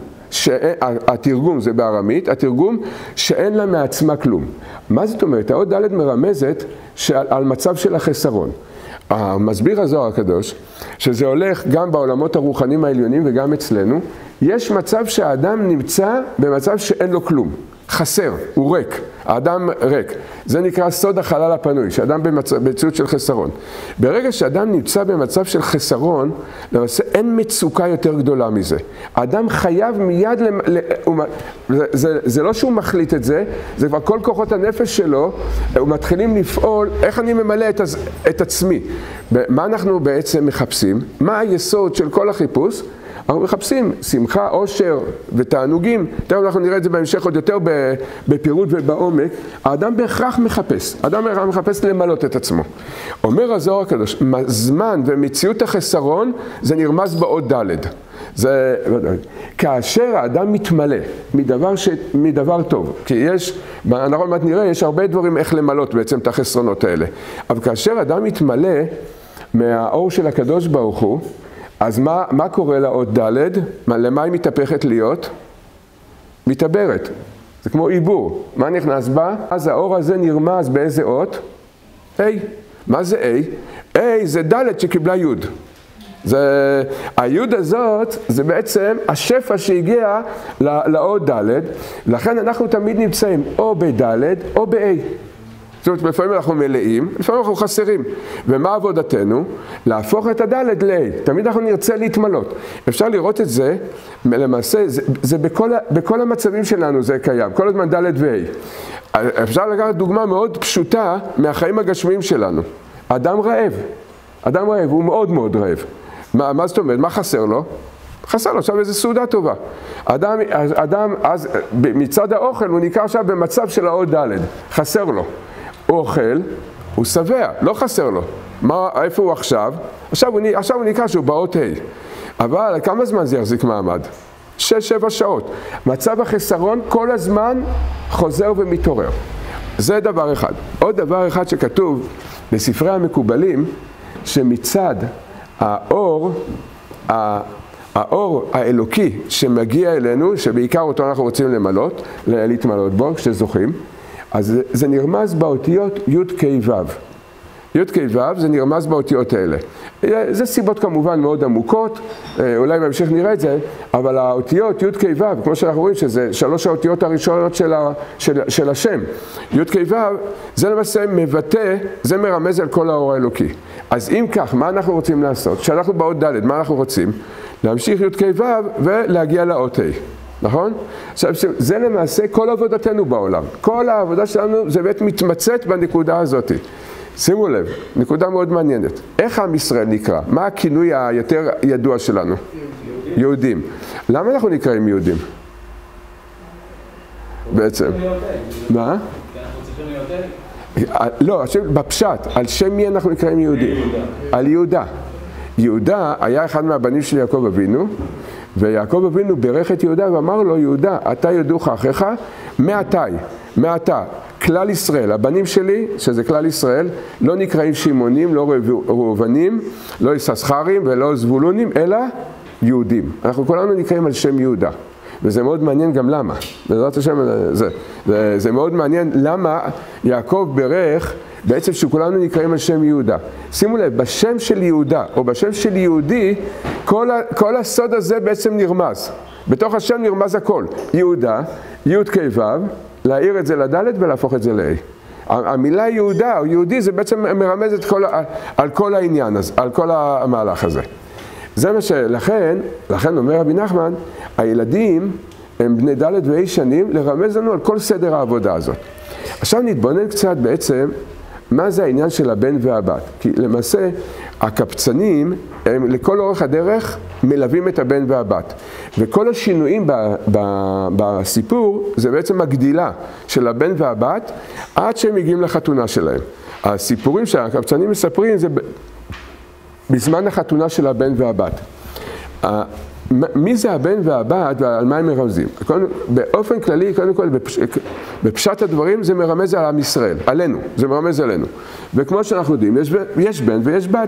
התרגום זה בארמית, התרגום שאין לה מעצמה כלום. מה זאת אומרת? האות ד' מרמזת שעל, על מצב של החסרון. המסביר הזוהר הקדוש, שזה הולך גם בעולמות הרוחניים העליונים וגם אצלנו, יש מצב שהאדם נמצא במצב שאין לו כלום, חסר, הוא ריק, האדם ריק. זה נקרא סוד החלל הפנוי, שאדם במציאות של חסרון. ברגע שאדם נמצא במצב של חסרון, למעשה אין מצוקה יותר גדולה מזה. האדם חייב מיד, ל... זה, זה, זה לא שהוא מחליט את זה, זה כבר כל כוחות הנפש שלו, ומתחילים לפעול, איך אני ממלא את, את עצמי. מה אנחנו בעצם מחפשים? מה היסוד של כל החיפוש? אנחנו מחפשים שמחה, עושר ותענוגים. תראו, אנחנו נראה את זה בהמשך עוד יותר בפירוט ובעומק. האדם בהכרח מחפש, האדם בהכרח מחפש למלות את עצמו. אומר הזוהר הקדוש, זמן ומציאות החסרון זה נרמז באות ד'. זה, כאשר האדם מתמלא מדבר, ש, מדבר טוב, כי יש, אנחנו מעט נראה, יש הרבה דברים איך למלות בעצם את החסרונות האלה. אבל כאשר האדם מתמלא מהאור של הקדוש ברוך הוא, אז מה, מה קורה לאות ד'? למה היא מתהפכת להיות? מתעברת. זה כמו עיבור. מה נכנס בה? אז האור הזה נרמז באיזה אות? A. מה זה A? A זה ד' שקיבלה י'. זה, הי' הזאת זה בעצם השפע שהגיע לאות ד', לכן אנחנו תמיד נמצאים או בד' או ב-A. זאת אומרת, לפעמים אנחנו מלאים, לפעמים אנחנו חסרים. ומה עבודתנו? להפוך את הד' ל-A. תמיד אנחנו נרצה להתמלות. אפשר לראות את זה, למעשה, זה, זה בכל, בכל המצבים שלנו זה קיים, כל הזמן ד' ו-A. אפשר לקחת דוגמה מאוד פשוטה מהחיים הגשמיים שלנו. אדם רעב. אדם רעב, הוא מאוד מאוד רעב. מה, מה זאת אומרת? מה חסר לו? חסר לו עכשיו איזו סעודה טובה. אדם, אדם, אז מצד האוכל הוא נקרא עכשיו במצב של האות ד', חסר לו. הוא אוכל, הוא שבע, לא חסר לו. מה, איפה הוא עכשיו? עכשיו הוא, עכשיו הוא נקרא שהוא באות ה'. אבל כמה זמן זה יחזיק מעמד? שש, שבע שעות. מצב החסרון כל הזמן חוזר ומתעורר. זה דבר אחד. עוד דבר אחד שכתוב בספרי המקובלים, שמצד האור, האור האלוקי שמגיע אלינו, שבעיקר אותו אנחנו רוצים למלות, להתמלות בו כשזוכים, אז זה, זה נרמז באותיות י' כ' ו'. י' כ' ו' זה נרמז באותיות האלה. זה סיבות כמובן מאוד עמוקות, אולי בהמשך נראה את זה, אבל האותיות י' כ' ו', כמו שאנחנו רואים שזה שלוש האותיות הראשונות של, ה, של, של השם. י' כ' ו' זה למעשה מבטא, זה מרמז על כל האור האלוקי. אז אם כך, מה אנחנו רוצים לעשות? כשאנחנו באות ד', מה אנחנו רוצים? להמשיך י' כ' ו' ולהגיע לאות ה'. נכון? עכשיו, זה למעשה כל עבודתנו בעולם. כל העבודה שלנו זה באמת מתמצאת בנקודה הזאת. שימו לב, נקודה מאוד מעניינת. איך עם ישראל נקרא? מה הכינוי היותר ידוע שלנו? יהודים. יהודים. למה אנחנו נקראים יהודים? בעצם. מה? אנחנו צריכים להיות אלה? לא, בפשט, על שם מי אנחנו נקראים יהודים? על יהודה. יהודה היה אחד מהבנים של יעקב אבינו, ויעקב אבינו ברך את יהודה ואמר לו, יהודה, אתה יודוך אחיך, מעתה, מעתה, כלל ישראל, הבנים שלי, שזה כלל ישראל, לא נקראים שמעונים, לא ראובנים, לא יששכרים ולא זבולונים, אלא יהודים. אנחנו כולנו נקראים על שם יהודה. וזה מאוד מעניין גם למה. בעזרת השם, זה, זה, זה מאוד מעניין למה יעקב ברך, בעצם שכולנו נקראים על שם יהודה. שימו לב, בשם של יהודה או בשם של יהודי, כל, ה, כל הסוד הזה בעצם נרמז. בתוך השם נרמז הכל. יהודה, י' כ' ו', להעיר את זה לדלת ולהפוך את זה ל-A. המילה יהודה או יהודי זה בעצם מרמזת כל, על כל העניין הזה, על כל המהלך הזה. זה מה שלכן, לכן אומר רבי נחמן, הילדים הם בני ד' וה' שנים לרמז לנו על כל סדר העבודה הזאת. עכשיו נתבונן קצת בעצם מה זה העניין של הבן והבת. כי למעשה הקבצנים הם לכל אורך הדרך מלווים את הבן והבת. וכל השינויים ב, ב, בסיפור זה בעצם הגדילה של הבן והבת עד שהם מגיעים לחתונה שלהם. הסיפורים שהקבצנים מספרים זה בזמן החתונה של הבן והבת. מי זה הבן והבת ועל מה הם מרמזים? באופן כללי, קודם כל, בפשט הדברים זה מרמז על עם ישראל, עלינו, זה מרמז עלינו. וכמו שאנחנו יודעים, יש, יש בן ויש בת.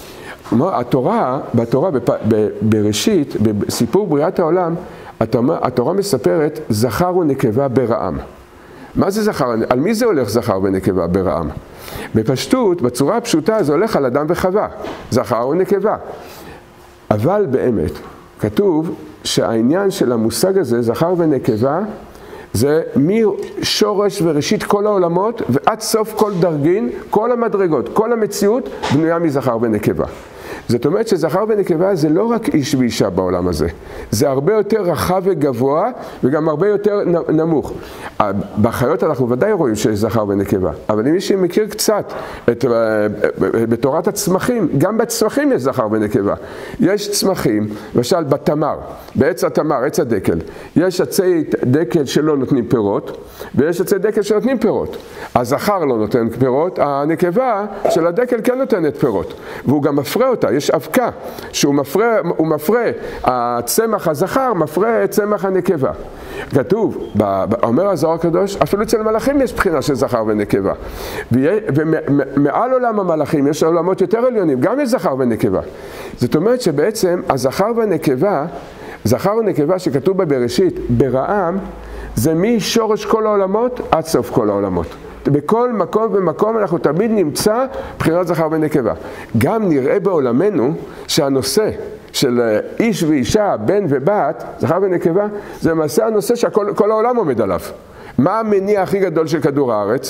התורה, בתורה, בראשית, בסיפור בריאת העולם, התורה מספרת זכר ונקבה ברעם. מה זה זכר? על מי זה הולך זכר ונקבה ברעם? בפשטות, בצורה הפשוטה, זה הולך על אדם וחווה, זכר ונקבה. אבל באמת, כתוב שהעניין של המושג הזה, זכר ונקבה, זה משורש וראשית כל העולמות ועד סוף כל דרגין, כל המדרגות, כל המציאות בנויה מזכר ונקבה. זאת אומרת שזכר ונקבה זה לא רק איש ואישה בעולם הזה, זה הרבה יותר רחב וגבוה וגם הרבה יותר נמוך. בחיות אנחנו ודאי רואים שיש זכר ונקבה, אבל אם מי שמכיר קצת את, בתורת הצמחים, גם בצמחים יש זכר ונקבה. יש צמחים, למשל בתמר, בעץ התמר, עץ הדקל, יש עצי דקל שלא נותנים פירות, ויש עצי דקל שנותנים פירות. הזכר לא נותן פירות, הנקבה של הדקל כן נותנת פירות, והוא גם מפרה אותה. יש אבקה שהוא מפרה, הוא מפרה, הצמח הזכר מפרה צמח הנקבה. כתוב, אומר הזוהר הקדוש, אפילו אצל מלאכים יש בחינה של זכר ונקבה. ומעל עולם המלאכים יש עולמות יותר עליונים, גם יש זכר ונקבה. זאת אומרת שבעצם הזכר והנקבה, זכר ונקבה שכתוב בבראשית, ברעם, זה משורש כל העולמות עד סוף כל העולמות. בכל מקום ומקום אנחנו תמיד נמצא בחינת זכר ונקבה. גם נראה בעולמנו שהנושא של איש ואישה, בן ובת, זכר ונקבה, זה למעשה הנושא שכל העולם עומד עליו. מה המניע הכי גדול של כדור הארץ?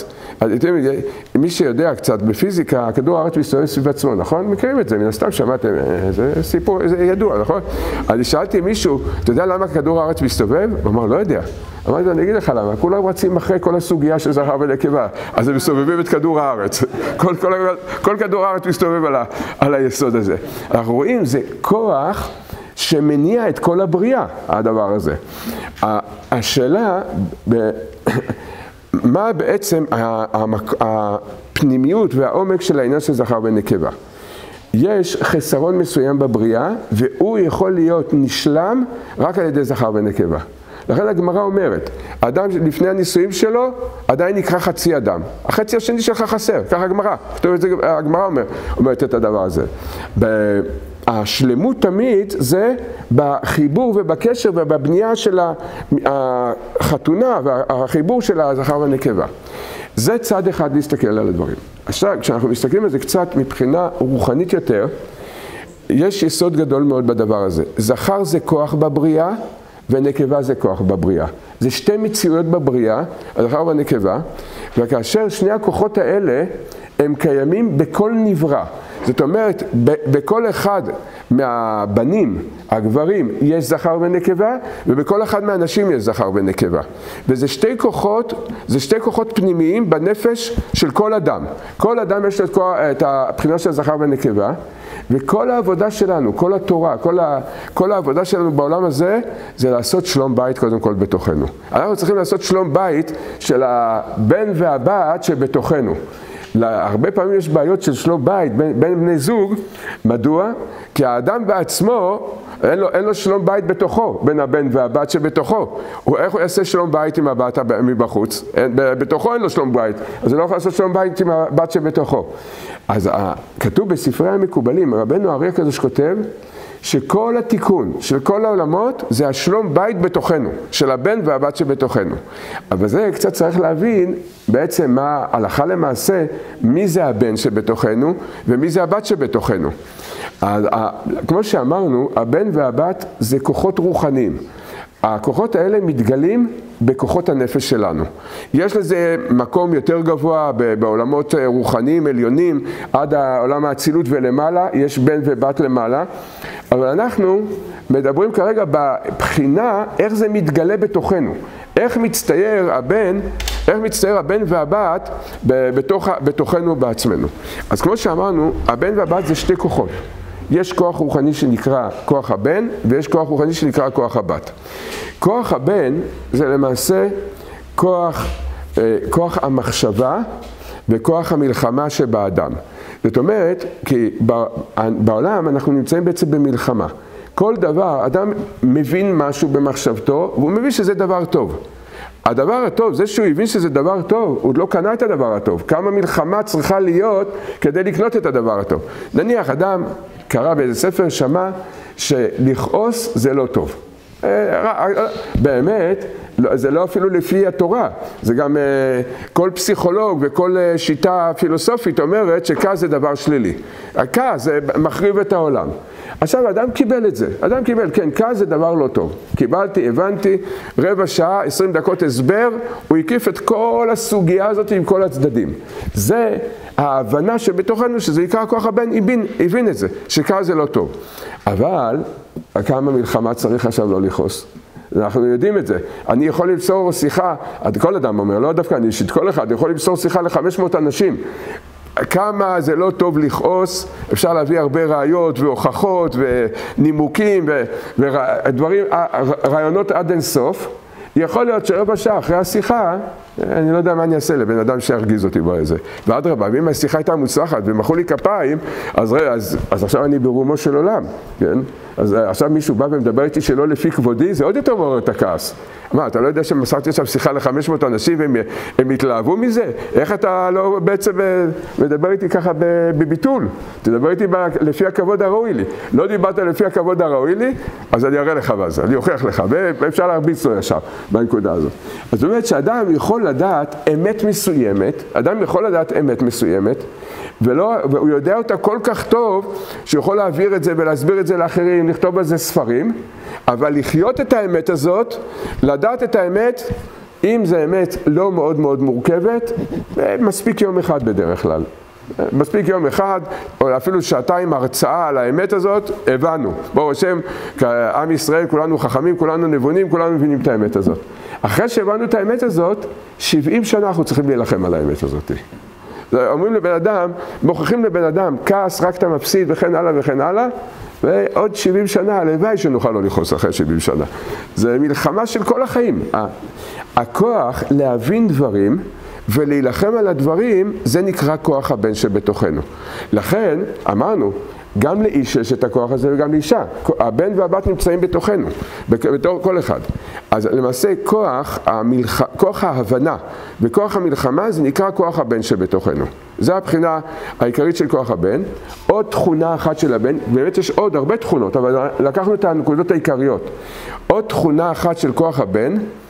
מי שיודע קצת בפיזיקה, כדור הארץ מסתובב סביב עצמו, נכון? מכירים את זה, מן הסתם שמעתם, זה סיפור, זה ידוע, נכון? אני שאלתי מישהו, אתה יודע למה כדור הארץ מסתובב? הוא אמר, לא יודע. אמרתי לו, אני אגיד לך למה, כולם רצים אחרי כל הסוגיה של זכר ונקבה, אז הם מסתובבים את כדור הארץ. כל, כל, כל כדור הארץ מסתובב על, ה, על היסוד הזה. אנחנו רואים, זה כוח שמניע את כל הבריאה, הדבר הזה. השאלה, מה בעצם הפנימיות והעומק של העניין של זכר ונקבה? יש חסרון מסוים בבריאה, והוא יכול להיות נשלם רק על ידי זכר ונקבה. לכן הגמרא אומרת, האדם לפני הנישואים שלו עדיין נקרא חצי אדם. החצי השני שלך חסר, ככה הגמרא. הגמרא אומר, אומרת את הדבר הזה. השלמות תמיד זה בחיבור ובקשר ובבנייה של החתונה והחיבור של הזכר והנקבה. זה צד אחד להסתכל על הדברים. עכשיו, כשאנחנו מסתכלים על זה קצת מבחינה רוחנית יותר, יש יסוד גדול מאוד בדבר הזה. זכר זה כוח בבריאה, ונקבה זה כוח בבריאה. זה שתי מציאויות בבריאה, הזכר והנקבה, וכאשר שני הכוחות האלה הם קיימים בכל נברא. זאת אומרת, בכל אחד מהבנים, הגברים, יש זכר ונקבה, ובכל אחד מהנשים יש זכר ונקבה. וזה שתי כוחות, זה שתי כוחות פנימיים בנפש של כל אדם. כל אדם יש את הבחינה של זכר ונקבה, וכל העבודה שלנו, כל התורה, כל, ה, כל העבודה שלנו בעולם הזה, זה לעשות שלום בית קודם כל בתוכנו. אנחנו צריכים לעשות שלום בית של הבן והבת שבתוכנו. הרבה פעמים יש בעיות של שלום בית בין, בין בני זוג. מדוע? כי האדם בעצמו, אין לו, אין לו שלום בית בתוכו, בין הבן והבת שבתוכו. הוא, איך הוא יעשה שלום בית עם הבת מבחוץ? אין, בתוכו אין לו שלום בית, אז הוא לא יכול לעשות שלום בית עם הבת שבתוכו. אז כתוב בספרי המקובלים, רבנו אריה הקדוש כותב, שכל התיקון של כל העולמות זה השלום בית בתוכנו, של הבן והבת שבתוכנו. אבל זה קצת צריך להבין בעצם מה הלכה למעשה, מי זה הבן שבתוכנו ומי זה הבת שבתוכנו. כמו שאמרנו, הבן והבת זה כוחות רוחניים. הכוחות האלה מתגלים בכוחות הנפש שלנו. יש לזה מקום יותר גבוה בעולמות רוחניים עליונים, עד העולם האצילות ולמעלה, יש בן ובת למעלה. אבל אנחנו מדברים כרגע בבחינה איך זה מתגלה בתוכנו. איך מצטייר הבן, איך מצטייר הבן והבת בתוך, בתוכנו בעצמנו. אז כמו שאמרנו, הבן והבת זה שתי כוחות. יש כוח רוחני שנקרא כוח הבן, ויש כוח רוחני שנקרא כוח הבת. כוח הבן זה למעשה כוח, כוח המחשבה וכוח המלחמה שבאדם. זאת אומרת, כי בעולם אנחנו נמצאים בעצם במלחמה. כל דבר, אדם מבין משהו במחשבתו, והוא מבין שזה דבר טוב. הדבר הטוב, זה שהוא הבין שזה דבר טוב, הוא לא קנה את הדבר הטוב. כמה מלחמה צריכה להיות כדי לקנות את הדבר הטוב. נניח, אדם קרא באיזה ספר, שמע שלכעוס זה לא טוב. באמת, זה לא אפילו לפי התורה, זה גם כל פסיכולוג וכל שיטה פילוסופית אומרת שכעס זה דבר שלילי. הכעס זה מחריב את העולם. עכשיו, אדם קיבל את זה, אדם קיבל, כן, כעס זה דבר לא טוב. קיבלתי, הבנתי, רבע שעה, עשרים דקות הסבר, הוא הקיף את כל הסוגיה הזאת עם כל הצדדים. זה ההבנה שבתוכנו, שזה יקרא כוח הבן, הבין, הבין את זה, שכעס זה לא טוב. אבל, כמה מלחמה צריך עכשיו לא לכעוס? אנחנו יודעים את זה. אני יכול למסור שיחה, כל אדם אומר, לא דווקא אני אישית, כל אחד יכול למסור שיחה ל-חמש מאות אנשים. כמה זה לא טוב לכעוס, אפשר להביא הרבה ראיות והוכחות ונימוקים ודברים, רעיונות עד אין סוף. יכול להיות שרבע שעה אחרי השיחה, אני לא יודע מה אני אעשה לבן אדם שירגיז אותי באיזה. ועד רבה, ואם השיחה הייתה מוצלחת ומחאו לי כפיים, אז, אז, אז עכשיו אני ברומו של עולם, כן? אז עכשיו מישהו בא ומדבר איתי שלא לפי כבודי, זה עוד יותר מעורר את הכעס. מה, אתה לא יודע שמסרתי עכשיו שיחה ל-חמש מאות אנשים והם הם התלהבו מזה? איך אתה לא בעצם מדבר איתי ככה בביטול? תדבר איתי ב, לפי הכבוד הראוי לי. לא דיברת לפי הכבוד הראוי לי, אז אני אראה לך בזה, אני אוכיח לך, ואפשר להרביץ לו ישר בנקודה הזאת. אז זאת אומרת שאדם יכול לדעת אמת מסוימת, אדם יכול לדעת אמת מסוימת, ולא, והוא יודע אותה כל כך טוב, שהוא יכול להעביר את זה ולהסביר את זה לאחרים, לכתוב על זה ספרים, אבל לחיות את האמת הזאת, לדעת את האמת, אם זה אמת לא מאוד מאוד מורכבת, מספיק יום אחד בדרך כלל. מספיק יום אחד, או אפילו שעתיים הרצאה על האמת הזאת, הבנו. ברוך השם, כעם ישראל, כולנו חכמים, כולנו נבונים, כולנו מבינים את האמת הזאת. אחרי שהבנו את האמת הזאת, שבעים שנה אנחנו צריכים להילחם על האמת הזאת. אומרים לבן אדם, מוכיחים לבן אדם, כעס, רק אתה מפסיד וכן הלאה וכן הלאה, ועוד שבעים שנה, הלוואי שנוכל לא לכעוס אחרי שבעים שנה. זה מלחמה של כל החיים. הכוח להבין דברים ולהילחם על הדברים, זה נקרא כוח הבן שבתוכנו. לכן, אמרנו, גם לאיש יש את הכוח הזה וגם לאישה. הבן והבת נמצאים בתוכנו, בתור כל אחד. אז למעשה כוח, המלח... כוח ההבנה וכוח המלחמה זה נקרא כוח הבן שבתוכנו. זו הבחינה העיקרית של כוח הבן. עוד תכונה אחת של הבן, באמת יש עוד הרבה תכונות, אבל לקחנו את הנקודות העיקריות. עוד תכונה אחת של כוח הבן,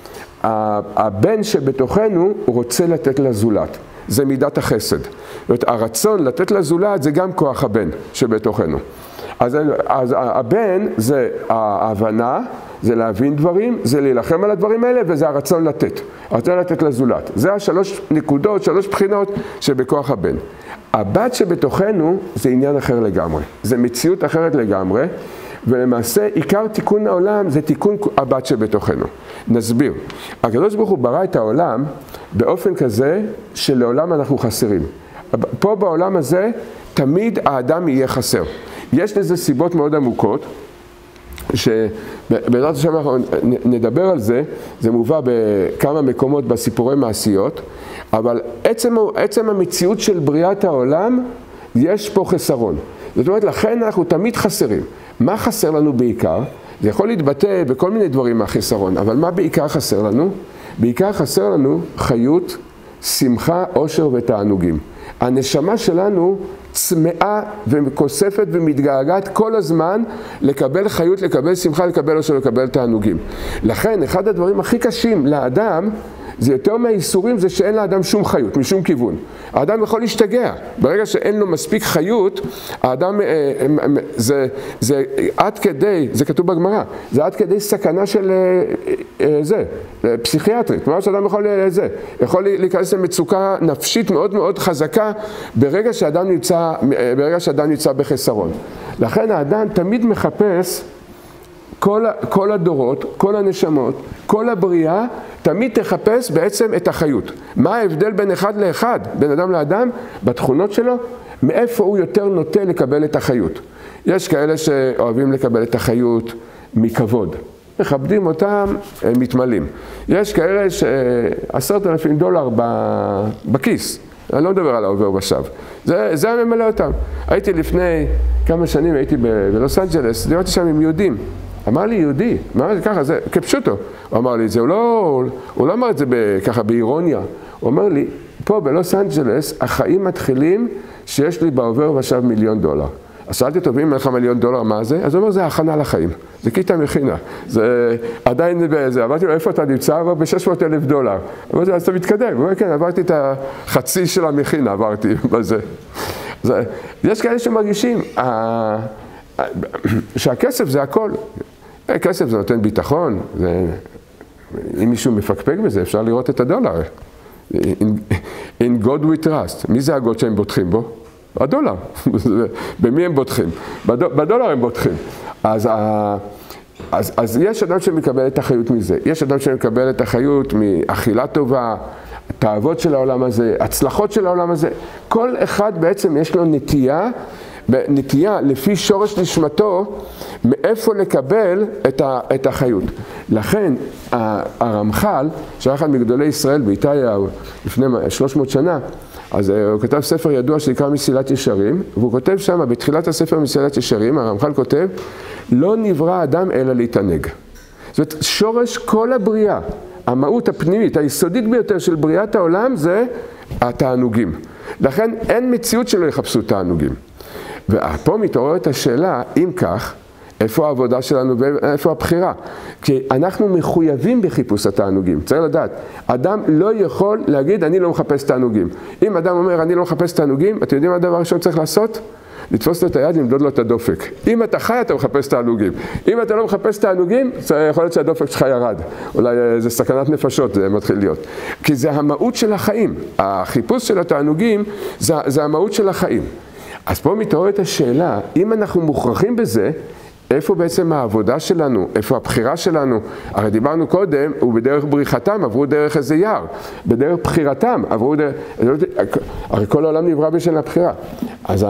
הבן שבתוכנו רוצה לתת לזולת. זה מידת החסד. זאת אומרת, הרצון לתת לזולת זה גם כוח הבן שבתוכנו. אז, אז הבן זה ההבנה, זה להבין דברים, זה להילחם על הדברים האלה, וזה הרצון לתת. הרצון לתת לזולת. זה השלוש נקודות, שלוש בחינות שבכוח הבן. הבת שבתוכנו זה עניין אחר לגמרי. זה מציאות אחרת לגמרי, ולמעשה עיקר תיקון העולם זה תיקון הבת שבתוכנו. נסביר. הקדוש ברוך הוא ברא את העולם באופן כזה שלעולם אנחנו חסרים. פה בעולם הזה תמיד האדם יהיה חסר. יש לזה סיבות מאוד עמוקות, שבעזרת השם אנחנו נדבר על זה, זה מובא בכמה מקומות בסיפורי מעשיות, אבל עצם, עצם המציאות של בריאת העולם, יש פה חסרון. זאת אומרת, לכן אנחנו תמיד חסרים. מה חסר לנו בעיקר? זה יכול להתבטא בכל מיני דברים מהחסרון, אבל מה בעיקר חסר לנו? בעיקר חסר לנו חיות, שמחה, עושר ותענוגים. הנשמה שלנו צמאה וכוספת ומתגעגעת כל הזמן לקבל חיות, לקבל שמחה, לקבל עושר, לקבל תענוגים. לכן, אחד הדברים הכי קשים לאדם, זה יותר מהאיסורים, זה שאין לאדם שום חיות, משום כיוון. האדם יכול להשתגע. ברגע שאין לו מספיק חיות, האדם, זה, זה עד כדי, זה כתוב בגמרא, זה עד כדי סכנה של זה, פסיכיאטרית. מה שאדם יכול, זה, יכול להיכנס למצוקה נפשית מאוד מאוד חזקה, ברגע שאדם נמצא, ברגע שאדם נמצא בחסרון. לכן האדם תמיד מחפש, כל, כל הדורות, כל הנשמות, כל הבריאה, תמיד תחפש בעצם את החיות. מה ההבדל בין אחד לאחד, בין אדם לאדם? בתכונות שלו, מאיפה הוא יותר נוטה לקבל את החיות. יש כאלה שאוהבים לקבל את החיות מכבוד. מכבדים אותם, הם מתמלאים. יש כאלה שעשרת אלפים דולר בכיס. אני לא מדבר על העובר ושב. זה, זה ממלא אותם. הייתי לפני כמה שנים, הייתי בלוס אנג'לס, דיברתי שם עם יהודים. אמר לי יהודי, אמר לי ככה, זה כפשוטו. הוא אמר לי את זה, הוא לא, הוא לא אמר את זה ככה באירוניה. הוא אמר לי, פה בלוס אנג'לס, החיים מתחילים שיש לי בעובר ושב מיליון דולר. אז שאלתי אותו, ואם אין לך מיליון דולר, מה זה? אז הוא אומר, זה הכנה לחיים. זה כיתה מכינה. זה עדיין בזה. אמרתי לו, איפה אתה נמצא? עבר ב-שש מאות אלף דולר. אמרתי לו, אז אתה מתקדם. הוא אומר, כן, עברתי את החצי של המכינה, עברתי בזה. זה, יש כאלה שמרגישים שהכסף זה הכל. כסף זה נותן ביטחון. זה, אם מישהו מפקפק בזה, אפשר לראות את הדולר. In, in God we trust. מי זה הגוד שהם בוטחים בו? הדולר. במי הם בוטחים? בדולר הם בוטחים. אז, אז, אז יש אדם שמקבל את החיות מזה. יש אדם שמקבל את החיות מאכילה טובה, תאוות של העולם הזה, הצלחות של העולם הזה. כל אחד בעצם יש לו נטייה, נטייה לפי שורש נשמתו, מאיפה לקבל את, ה, את החיות. לכן הרמח"ל, שהיה אחד מגדולי ישראל באיטליה לפני שלוש מאות שנה, אז הוא כתב ספר ידוע שנקרא מסילת ישרים, והוא כותב שם, בתחילת הספר מסילת ישרים, הרמח"ל כותב, לא נברא אדם אלא להתענג. זאת אומרת, שורש כל הבריאה, המהות הפנימית, היסודית ביותר של בריאת העולם זה התענוגים. לכן אין מציאות שלא יחפשו תענוגים. ופה מתעוררת השאלה, אם כך, איפה העבודה שלנו ואיפה הבחירה? כי אנחנו מחויבים בחיפוש התענוגים. צריך לדעת, אדם לא יכול להגיד, אני לא מחפש תענוגים. אם אדם אומר, אני לא מחפש תענוגים, אתם יודעים מה הדבר הראשון צריך לעשות? לתפוס לו את היד, למדוד לו את הדופק. אם אתה חי, אתה מחפש תענוגים. אם אתה לא מחפש תענוגים, יכול להיות שהדופק שלך ירד. אולי זה סכנת נפשות, זה מתחיל להיות. כי זה המהות של החיים. החיפוש של התענוגים, זה, זה המהות של החיים. אז פה מתעוררת השאלה, אם אנחנו מוכרחים בזה, איפה בעצם העבודה שלנו, איפה הבחירה שלנו? הרי דיברנו קודם, ובדרך בריחתם עברו דרך איזה יער, בדרך בחירתם עברו דרך, הרי כל העולם נברא בשביל הבחירה. אז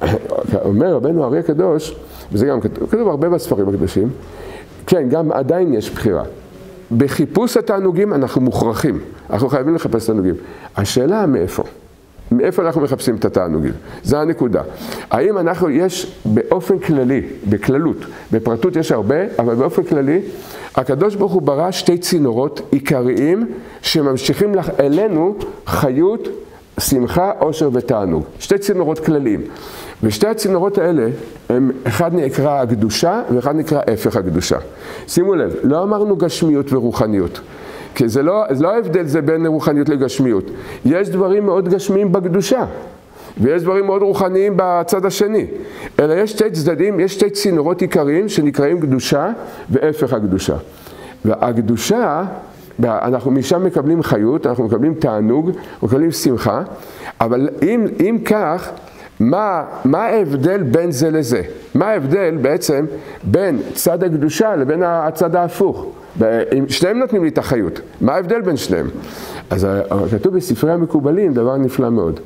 אומר רבנו האר"י הקדוש, וזה גם כתוב, כתוב הרבה בספרים הקדושים, כן, גם עדיין יש בחירה. בחיפוש התענוגים אנחנו מוכרחים, אנחנו חייבים לחפש תענוגים. השאלה מאיפה? מאיפה אנחנו מחפשים את התענוגים? זה הנקודה. האם אנחנו, יש באופן כללי, בכללות, בפרטות יש הרבה, אבל באופן כללי, הקדוש ברוך הוא ברא שתי צינורות עיקריים שממשיכים אלינו חיות, שמחה, עושר ותענוג. שתי צינורות כלליים. ושתי הצינורות האלה, הם, אחד נקרא הקדושה ואחד נקרא הפך הקדושה. שימו לב, לא אמרנו גשמיות ורוחניות. כי זה לא, זה לא ההבדל זה בין רוחניות לגשמיות. יש דברים מאוד גשמיים בקדושה, ויש דברים מאוד רוחניים בצד השני. אלא יש שתי צדדים, יש שתי צינורות עיקריים שנקראים קדושה והפך הקדושה. והקדושה, אנחנו משם מקבלים חיות, אנחנו מקבלים תענוג, מקבלים שמחה, אבל אם, אם כך, מה, מה ההבדל בין זה לזה? מה ההבדל בעצם בין צד הקדושה לבין הצד ההפוך? שניהם נותנים לי את החיות. מה ההבדל בין שניהם? אז כתוב בספרי המקובלים דבר נפלא מאוד.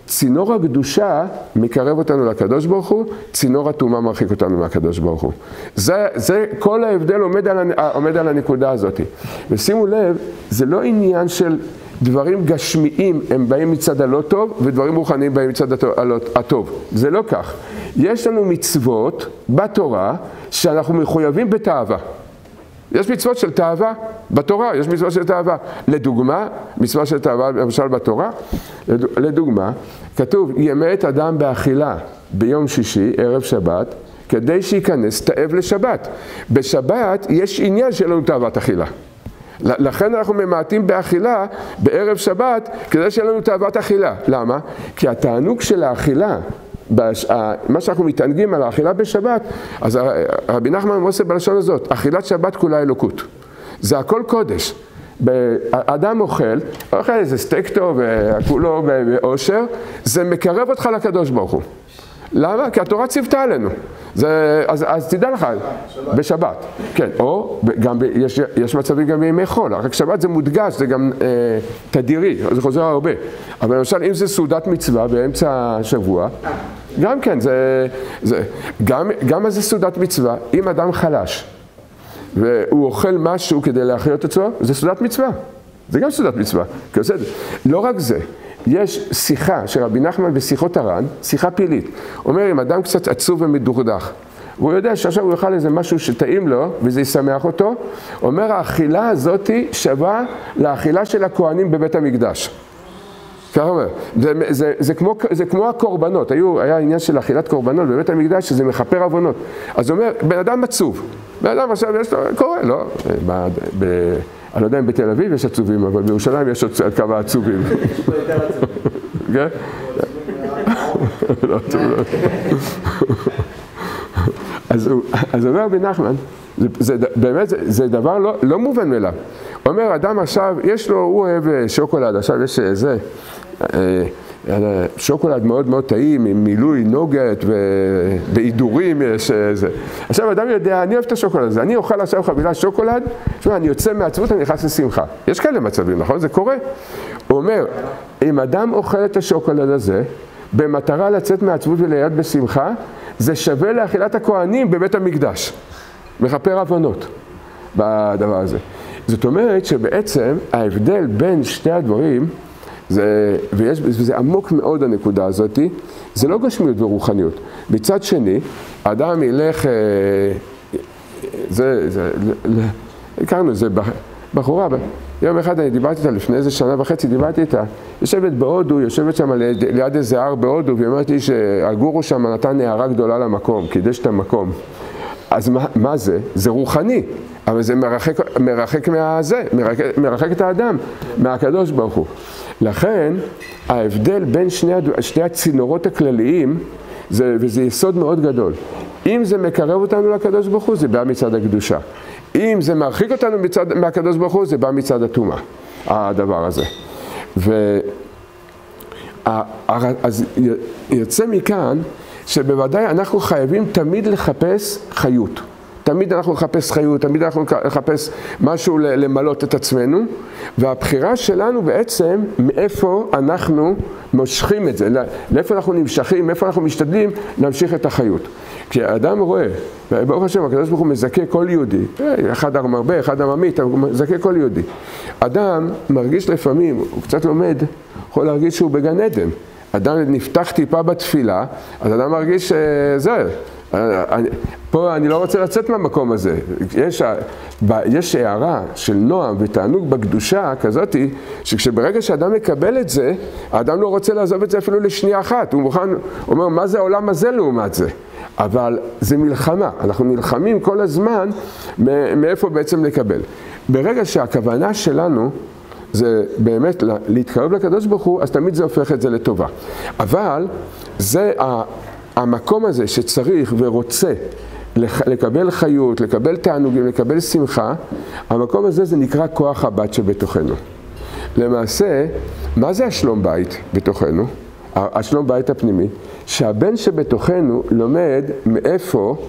צינור הקדושה מקרב אותנו לקדוש ברוך הוא, צינור הטומאה מרחיק אותנו מהקדוש ברוך הוא. זה, זה כל ההבדל עומד על, עומד על הנקודה הזאת. ושימו לב, זה לא עניין של דברים גשמיים, הם באים מצד הלא טוב, ודברים רוחניים באים מצד הטוב. זה לא כך. יש לנו מצוות בתורה שאנחנו מחויבים בתאווה. יש מצוות של תאווה בתורה, יש מצוות של תאווה. לדוגמה, מצוות של תאווה, למשל בתורה, לדוגמה, כתוב, ימת אדם באכילה ביום שישי, ערב שבת, כדי שייכנס תאב לשבת. בשבת יש עניין של לנו תאוות אכילה. לכן אנחנו ממעטים באכילה בערב שבת, כדי שיהיה לנו תאוות אכילה. למה? כי התענוג של האכילה, מה שאנחנו מתענגים על האכילה בשבת, אז רבי נחמן עושה בלשון הזאת, אכילת שבת כולה אלוקות. זה הכל קודש. אדם אוכל, אוכל איזה סטייק טוב, כולו באושר, זה מקרב אותך לקדוש ברוך הוא. למה? כי התורה ציוותה עלינו. זה, אז, אז תדע לך, שבת. בשבת. כן, או גם, יש, יש מצבים גם בימי חול, רק שבת זה מודגש, זה גם אה, תדירי, זה חוזר הרבה. אבל למשל, אם זה סעודת מצווה באמצע השבוע, גם כן, זה, זה, גם, גם אז זה סעודת מצווה, אם אדם חלש, והוא אוכל משהו כדי להחיות את עצמו, זה סעודת מצווה. זה גם סעודת מצווה. לא רק זה, יש שיחה של רבי נחמן בשיחות הר"ן, שיחה פילית. אומר, אם אדם קצת עצוב ומדורדך, והוא יודע שעכשיו הוא יאכל איזה משהו שטעים לו, וזה ישמח אותו, אומר, האכילה הזאת שווה לאכילה של הכהנים בבית המקדש. ככה אומר, זה, זה, זה, כמו, זה כמו הקורבנות, היו, היה עניין של אכילת קורבנות בבית המקדש, שזה מכפר עוונות. אז הוא אומר, בן אדם עצוב, בן אדם עכשיו יש לו, קורה, לא, ב, ב, אני לא יודע אם בתל אביב יש עצובים, אבל בירושלים יש עוד כמה עצובים. יש פה יותר עצובים. כן? לא, לא. אז אומר רבי נחמן, באמת זה דבר לא מובן מאליו. הוא אומר, אדם עכשיו, יש לו, הוא אוהב שוקולד, עכשיו יש זה, שוקולד מאוד מאוד טעים, עם מילוי נוגת ובעידורים יש זה. עכשיו אדם יודע, אני אוהב את השוקולד הזה, אני אוכל עכשיו חבילה שוקולד, אני יוצא מעצבות, אני נכנס לשמחה. יש כאלה מצבים, נכון? זה קורה. הוא אומר, אם אדם אוכל את השוקולד הזה, במטרה לצאת מעצבות ולהיות בשמחה, זה שווה לאכילת הכהנים בבית המקדש. מכפר עוונות בדבר הזה. זאת אומרת שבעצם ההבדל בין שתי הדברים, זה, ויש, וזה עמוק מאוד הנקודה הזאת, זה לא גשמיות ורוחניות. מצד שני, האדם ילך, זה, זה, הכרנו, זה בחורה, יום אחד אני דיברתי איתה, לפני איזה שנה וחצי דיברתי איתה, יושבת בהודו, יושבת שם ליד, ליד איזה הר בהודו, והיא אמרת לי שהגורו שם נתן נערה גדולה למקום, קידש את המקום. אז מה, מה זה? זה רוחני, אבל זה מרחק, מרחק מהזה, מרחק, מרחק את האדם, מהקדוש ברוך הוא. לכן, ההבדל בין שני, שני הצינורות הכלליים, זה, וזה יסוד מאוד גדול. אם זה מקרב אותנו לקדוש ברוך הוא, זה בא מצד הקדושה. אם זה מרחיק אותנו מצד, מהקדוש ברוך הוא, זה בא מצד הטומאה, הדבר הזה. ו... אז יוצא מכאן, שבוודאי אנחנו חייבים תמיד לחפש חיות. תמיד אנחנו לחפש חיות, תמיד אנחנו לחפש משהו למלות את עצמנו, והבחירה שלנו בעצם מאיפה אנחנו מושכים את זה, לאיפה אנחנו נמשכים, מאיפה אנחנו משתדלים להמשיך את החיות. כשאדם רואה, ברוך השם, הקדוש ברוך הוא מזכה כל יהודי, אחד המרבה, אחד הממית, הוא מזכה כל יהודי. אדם מרגיש לפעמים, הוא קצת לומד, יכול להרגיש שהוא בגן עדן. אדם נפתח טיפה בתפילה, אז אדם מרגיש שזה. פה אני לא רוצה לצאת מהמקום הזה. יש, יש הערה של נועם ותענוג בקדושה כזאת, שכשברגע שאדם מקבל את זה, האדם לא רוצה לעזוב את זה אפילו לשנייה אחת. הוא מוכן, הוא אומר, מה זה העולם הזה לעומת זה? אבל זה מלחמה. אנחנו נלחמים כל הזמן מאיפה בעצם לקבל. ברגע שהכוונה שלנו, זה באמת להתקרב לקדוש ברוך הוא, אז תמיד זה הופך את זה לטובה. אבל זה המקום הזה שצריך ורוצה לקבל חיות, לקבל תענוגים, לקבל שמחה, המקום הזה זה נקרא כוח הבת שבתוכנו. למעשה, מה זה השלום בית בתוכנו? השלום בית הפנימי, שהבן שבתוכנו לומד מאיפה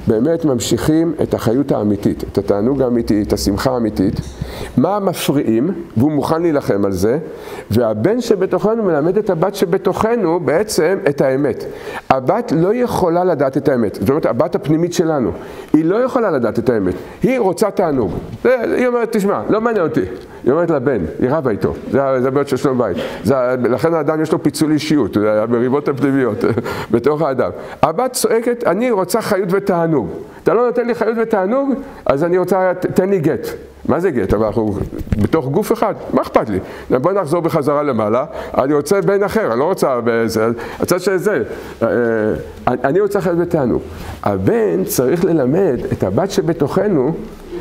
באמת ממשיכים את החיות האמיתית, את התענוג האמיתי, את השמחה האמיתית. מה מפריעים? והוא מוכן להילחם על זה, והבן שבתוכנו מלמד את הבת שבתוכנו בעצם את האמת. הבת לא יכולה לדעת את האמת, זאת אומרת, הבת הפנימית שלנו, היא לא יכולה לדעת את האמת, היא רוצה תענוג. היא אומרת, תשמע, לא מעניין אותי. היא אומרת לבן, היא רבה איתו, זה, זה בעיות של שלום בית. זה, לכן האדם יש לו פיצול אישיות, המריבות הפנימיות בתוך האדם. הבת צועקת, אני רוצה חיות ותענוג. אתה לא נותן לי חיות ותענוג, אז אני רוצה, תן לי גט. מה זה גט? אבל אנחנו בתוך גוף אחד, מה אכפת לי? בוא נחזור בחזרה למעלה, אני רוצה בן אחר, אני לא רוצה בזה, הצד של זה. אני רוצה חיות ותענוג. הבן צריך ללמד את הבת שבתוכנו,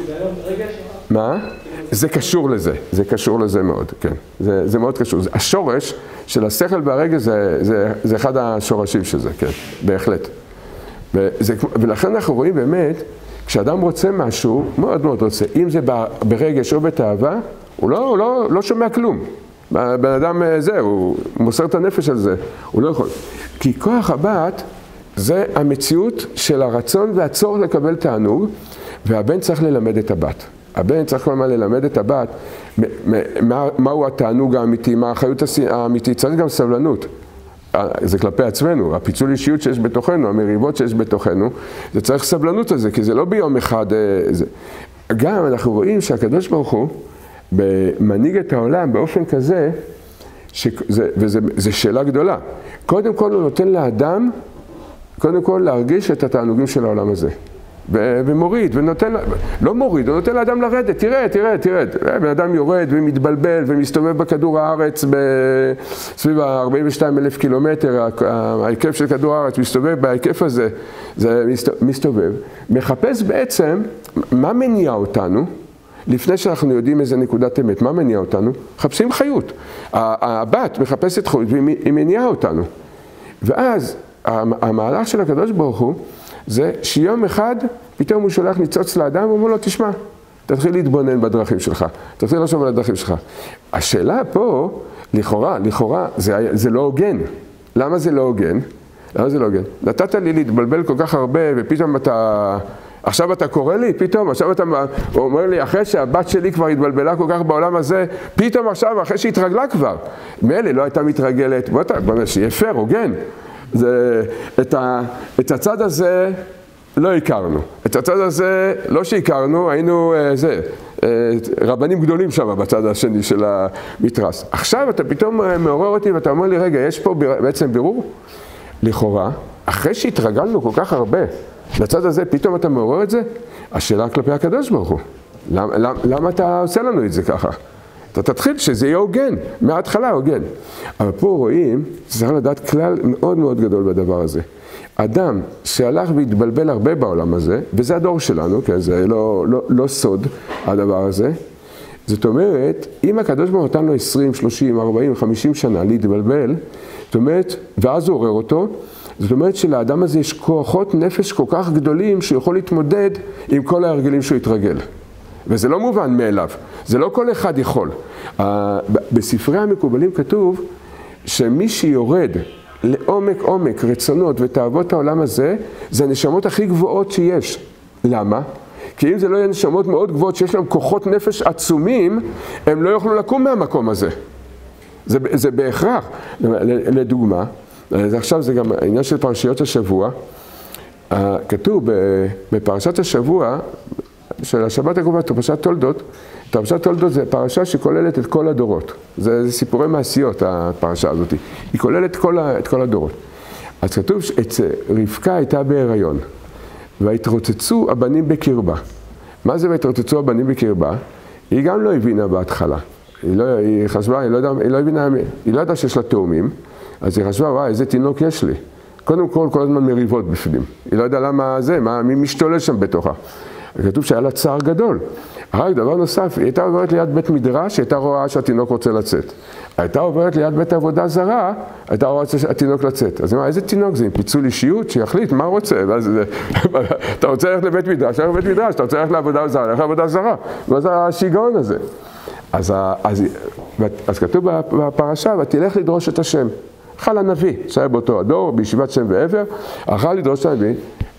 מה? זה קשור לזה, זה קשור לזה מאוד, כן. זה, זה מאוד קשור. השורש של השכל והרגש זה, זה, זה אחד השורשים של זה, כן, בהחלט. וזה, ולכן אנחנו רואים באמת, כשאדם רוצה משהו, מאוד מאוד רוצה, אם זה ברגש או בתאווה, הוא לא, הוא לא, לא שומע כלום. בן אדם זה, הוא מוסר את הנפש על זה, הוא לא יכול. כי כוח הבת זה המציאות של הרצון והצורך לקבל תענוג, והבן צריך ללמד את הבת. הבן צריך כל הזמן ללמד את הבת מה, מהו התענוג האמיתי, מה החיות האמיתית, צריך גם סבלנות. זה כלפי עצמנו, הפיצול אישיות שיש בתוכנו, המריבות שיש בתוכנו, זה צריך סבלנות על זה, כי זה לא ביום אחד. זה. גם אנחנו רואים שהקדוש ברוך הוא מנהיג את העולם באופן כזה, שזה, וזו שאלה גדולה. קודם כל הוא נותן לאדם, קודם כל להרגיש את התענוגים של העולם הזה. ומוריד, ונותן, לא מוריד, הוא נותן לאדם לרדת, תראה, תראה, תרד. בן אדם יורד ומתבלבל ומסתובב בכדור הארץ סביב ה-ארבעים ושניים אלף קילומטר, ההיקף של כדור הארץ מסתובב בהיקף הזה, זה מסתובב. מחפש בעצם מה מניע אותנו, לפני שאנחנו יודעים איזה נקודת אמת, מה מניע אותנו? מחפשים חיות. הבת מחפשת חיות והיא מניעה אותנו. ואז המהלך של הקדוש ברוך הוא, זה שיום אחד פתאום הוא שולח ניצוץ לאדם ואומר לו, תשמע, תתחיל להתבונן בדרכים שלך, תתחיל לחשוב על הדרכים שלך. השאלה פה, לכאורה, לכאורה, זה, זה לא הוגן. למה זה לא הוגן? למה זה לא הוגן? נתת לי להתבלבל כל כך הרבה ופתאום אתה, עכשיו אתה קורא לי, פתאום, עכשיו אתה אומר לי, אחרי שהבת שלי כבר התבלבלה כל כך בעולם הזה, פתאום עכשיו, אחרי שהתרגלה כבר, מילא לא הייתה מתרגלת, בוא תגיד, שיהיה פייר, הוגן. זה, את, ה, את הצד הזה לא הכרנו, את הצד הזה לא שהכרנו, היינו זה, רבנים גדולים שם בצד השני של המתרס. עכשיו אתה פתאום מעורר אותי ואתה אומר לי, רגע, יש פה בעצם בירור? לכאורה, אחרי שהתרגלנו כל כך הרבה, לצד הזה פתאום אתה מעורר את זה? השאלה כלפי הקדוש ברוך הוא, למה, למה, למה אתה עושה לנו את זה ככה? אתה תתחיל שזה יהיה הוגן, מההתחלה הוגן. אבל פה רואים, צריך לדעת כלל מאוד מאוד גדול בדבר הזה. אדם שהלך והתבלבל הרבה בעולם הזה, וזה הדור שלנו, כי זה לא, לא, לא סוד הדבר הזה, זאת אומרת, אם הקדוש ברוך הוא נתן לו עשרים, שלושים, ארבעים, חמישים שנה להתבלבל, זאת אומרת, ואז הוא עורר אותו, זאת אומרת שלאדם הזה יש כוחות נפש כל כך גדולים שהוא יכול להתמודד עם כל ההרגלים שהוא יתרגל. וזה לא מובן מאליו, זה לא כל אחד יכול. בספרי המקובלים כתוב שמי שיורד לעומק עומק רצונות ותאוות העולם הזה, זה הנשמות הכי גבוהות שיש. למה? כי אם זה לא יהיה נשמות מאוד גבוהות שיש להם כוחות נפש עצומים, הם לא יוכלו לקום מהמקום הזה. זה, זה בהכרח. לדוגמה, עכשיו זה גם העניין של פרשיות השבוע, כתוב בפרשת השבוע, של השבת הקרובה, פרשת תולדות, פרשת תולדות זה פרשה שכוללת את כל הדורות. זה, זה סיפורי מעשיות, הפרשה הזאת. היא כוללת כל, את כל הדורות. אז כתוב שרבקה הייתה בהיריון, והתרוצצו הבנים בקרבה. מה זה והתרוצצו הבנים בקרבה? היא גם לא הבינה בהתחלה. היא, לא, היא חשבה, היא לא, יודע, היא לא הבינה, היא לא ידעה שיש לה תאומים, אז היא חשבה, וואי, איזה תינוק יש לי. קודם כל, כל הזמן מריבות בפנים. היא לא יודעה למה זה, מה, מי משתולל שם בתוכה. כתוב שהיה לה צער גדול. רק דבר נוסף, היא הייתה עוברת ליד בית מדרש, היא הייתה רואה שהתינוק רוצה לצאת. הייתה עוברת ליד בית עבודה זרה, הייתה רואה שהתינוק לצאת. אז היא אמרה, איזה תינוק זה? עם פיצול אישיות שיחליט מה רוצה? אתה רוצה ללכת לבית מדרש, ללכת לבית מדרש, אתה רוצה ללכת לעבודה זרה, ללכת לעבודה זרה. מה זה השיגעון הזה? אז, אז, אז כתוב בפרשה, ותלך לדרוש את השם. אכל הנביא, שהיה באותו הדור, בישיבת שם ועבר, אכל לדרוש את הנביא.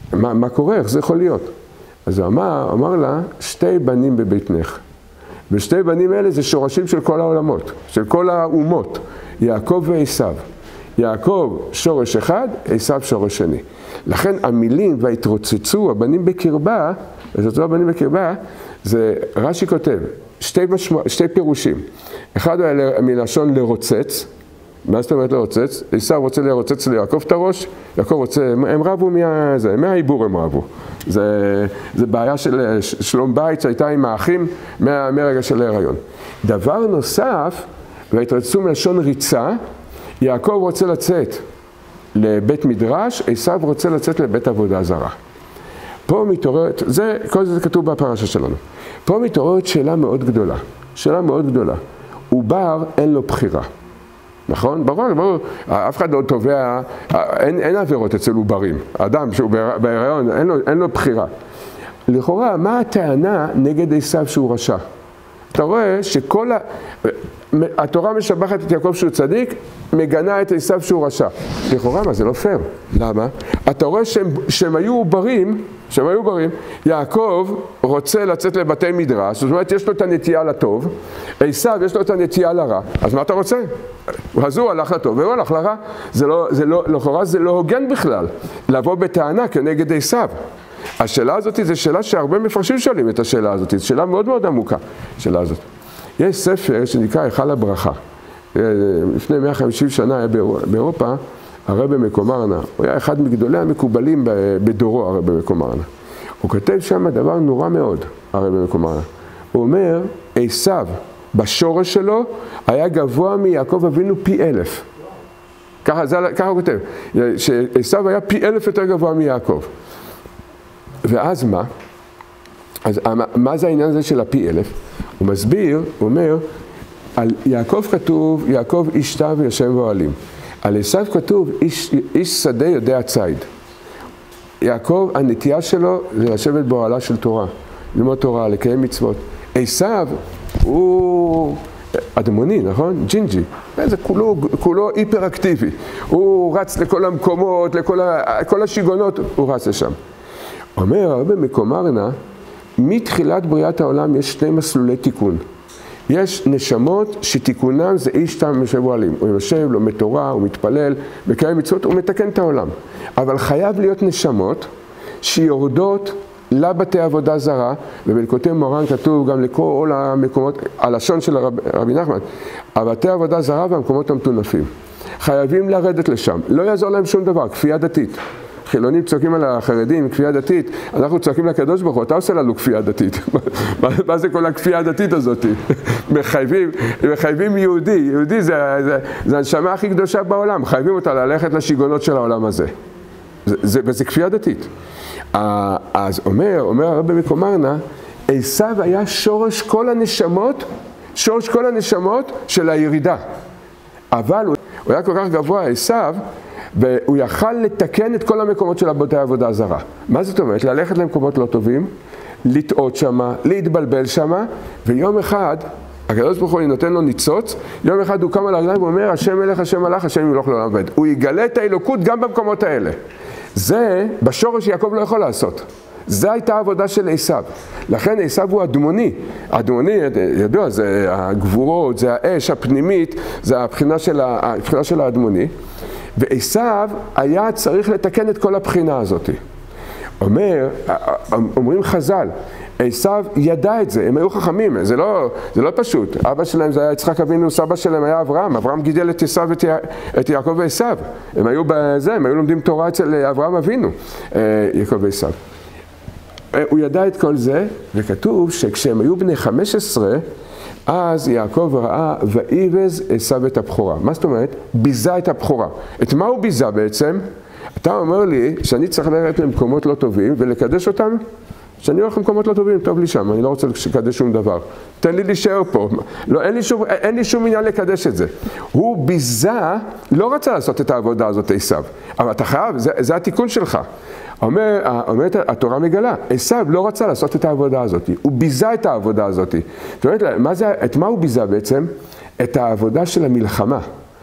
מה, מה קורה? איך זה יכול להיות? אז הוא אמר, אמר לה, שתי בנים בביתנך. ושתי בנים האלה זה שורשים של כל העולמות, של כל האומות, יעקב ועשיו. יעקב שורש אחד, עשיו שורש שני. לכן המילים וההתרוצצו, הבנים בקרבה, וזאת לא הבנים בקרבה, זה רש"י כותב, שתי, משמע, שתי פירושים. אחד הוא מלשון לרוצץ, מה זאת אומרת לרוצץ? עשיו רוצה לרוצץ ליעקב את הראש, יעקב רוצה, הם רבו מה, זה, מהעיבור הם רבו. זה, זה בעיה של שלום בית שהייתה עם האחים מה, מהרגע של ההיריון. דבר נוסף, והתרצצו מלשון ריצה, יעקב רוצה לצאת לבית מדרש, עשיו רוצה לצאת לבית עבודה זרה. פה מתעוררת, זה, כל זה כתוב בפרשה שלנו. פה מתעוררת שאלה מאוד גדולה, שאלה מאוד גדולה. עובר אין לו בחירה. נכון? ברור, ברור. אף אחד לא תובע, אין, אין עבירות אצל עוברים. אדם שהוא בהיריון, אין לו, אין לו בחירה. לכאורה, מה הטענה נגד עשיו שהוא רשע? אתה רואה שכל ה... התורה משבחת את יעקב שהוא צדיק, מגנה את עשיו שהוא רשע. לכאורה, מה? זה לא פייר. למה? אתה רואה שהם, שהם היו עוברים, שהם היו עוברים, יעקב רוצה לצאת לבתי מדרש, זאת אומרת, יש לו את הנטייה לטוב, עשיו יש לו את הנטייה לרע, אז מה אתה רוצה? אז הוא הלך לטוב, והוא הלך לרע. זה לא, זה לא, לכאורה זה לא הוגן בכלל, לבוא בטענה כנגד עשיו. השאלה הזאת זו שאלה שהרבה מפרשים שואלים את השאלה הזאת, זו שאלה מאוד מאוד עמוקה, השאלה הזאת. יש ספר שנקרא היכל הברכה. לפני מאה וחמישים שנה היה באירופה, הרבי מקומרנה, הוא היה אחד מגדולי המקובלים בדורו, הרבי מקומרנה. הוא כותב שם דבר נורא מאוד, הרבי מקומרנה. הוא אומר, עשיו בשורש שלו היה גבוה מיעקב אבינו פי אלף. ככה, זה, ככה הוא כותב, שעשיו היה פי אלף יותר גבוה מיעקב. ואז מה? אז מה זה העניין הזה של הפי אלף? הוא מסביר, הוא אומר, על יעקב כתוב, יעקב איש תא וישם ואוהלים. על עשיו כתוב, איש, איש שדה יודע ציד. יעקב, הנטייה שלו זה לשבת באוהלה של תורה, ללמוד תורה, לקיים מצוות. עשיו הוא אדמוני, נכון? ג'ינג'י. זה כולו, כולו היפר-אקטיבי. הוא רץ לכל המקומות, לכל ה, כל השיגונות, הוא רץ לשם. אומר הרבה מקומרנה, מתחילת בריאת העולם יש שני מסלולי תיקון. יש נשמות שתיקונם זה איש תם יושב ואוהלים. הוא יושב, לומד תורה, הוא מתפלל, מקיים מצוות, הוא מתקן את העולם. אבל חייב להיות נשמות שיורדות לבתי עבודה זרה, ובליקוטי מורן כתוב גם לכל המקומות, הלשון של הרב, רבי נחמן, הבתי עבודה זרה והמקומות המטונפים. חייבים לרדת לשם, לא יעזור להם שום דבר, כפייה דתית. חילונים צועקים על החרדים, כפייה דתית, אנחנו צועקים לקדוש ברוך הוא, אתה עושה לנו כפייה דתית. מה זה כל הכפייה הדתית הזאת? מחייבים, מחייבים יהודי, יהודי זה, זה, זה הנשמה הכי קדושה בעולם, חייבים אותה ללכת לשיגונות של העולם הזה. זה, זה, וזה כפייה דתית. אז אומר, אומר הרבי מקומרנה, עשיו היה שורש כל הנשמות, שורש כל הנשמות של הירידה. אבל הוא, הוא היה כל כך גבוה, עשיו, והוא יכל לתקן את כל המקומות של בתי העבודה זרה. מה זאת אומרת? ללכת למקומות לא טובים, לטעות שמה, להתבלבל שמה, ויום אחד, הקדוש ברוך הוא נותן לו ניצוץ, יום אחד הוא קם על הרגליים ואומר, השם מלך, השם מלך, השם ימלוך לעולם ועד. הוא יגלה את האלוקות גם במקומות האלה. זה בשורש יעקב לא יכול לעשות. זה הייתה העבודה של עשיו. לכן עשיו הוא אדמוני. אדמוני, ידוע, זה הגבורות, זה האש הפנימית, זה הבחינה של, הבחינה של האדמוני. ועשיו היה צריך לתקן את כל הבחינה הזאת. אומר, אומרים חז"ל, עשיו ידע את זה, הם היו חכמים, זה לא, זה לא פשוט. אבא שלהם זה היה יצחק אבינו, סבא שלהם היה אברהם, אברהם גידל את עשיו ואת, את יעקב ועשיו. הם היו בזה, הם היו לומדים תורה אצל אברהם אבינו, יעקב ועשיו. הוא ידע את כל זה, וכתוב שכשהם היו בני חמש עשרה, אז יעקב ראה ואיבז עשיו את הבכורה. מה זאת אומרת? ביזה את הבכורה. את מה הוא ביזה בעצם? אתה אומר לי שאני צריך ללכת למקומות לא טובים ולקדש אותם? שאני הולך למקומות לא טובים, טוב לי שם, אני לא רוצה לקדש שום דבר. תן לי להישאר פה. לא, אין לי שום, אין לי שום עניין לקדש את זה. הוא ביזה, לא רצה לעשות את העבודה הזאת עשיו. אבל אתה חייב, זה, זה התיקון שלך. אומר, אומרת, התורה מגלה, עשיו לא רצה לעשות את העבודה הזאת, הוא ביזה את העבודה הזאת. זאת אומרת, מה זה, את מה הוא ביזה בעצם? את העבודה של המלחמה.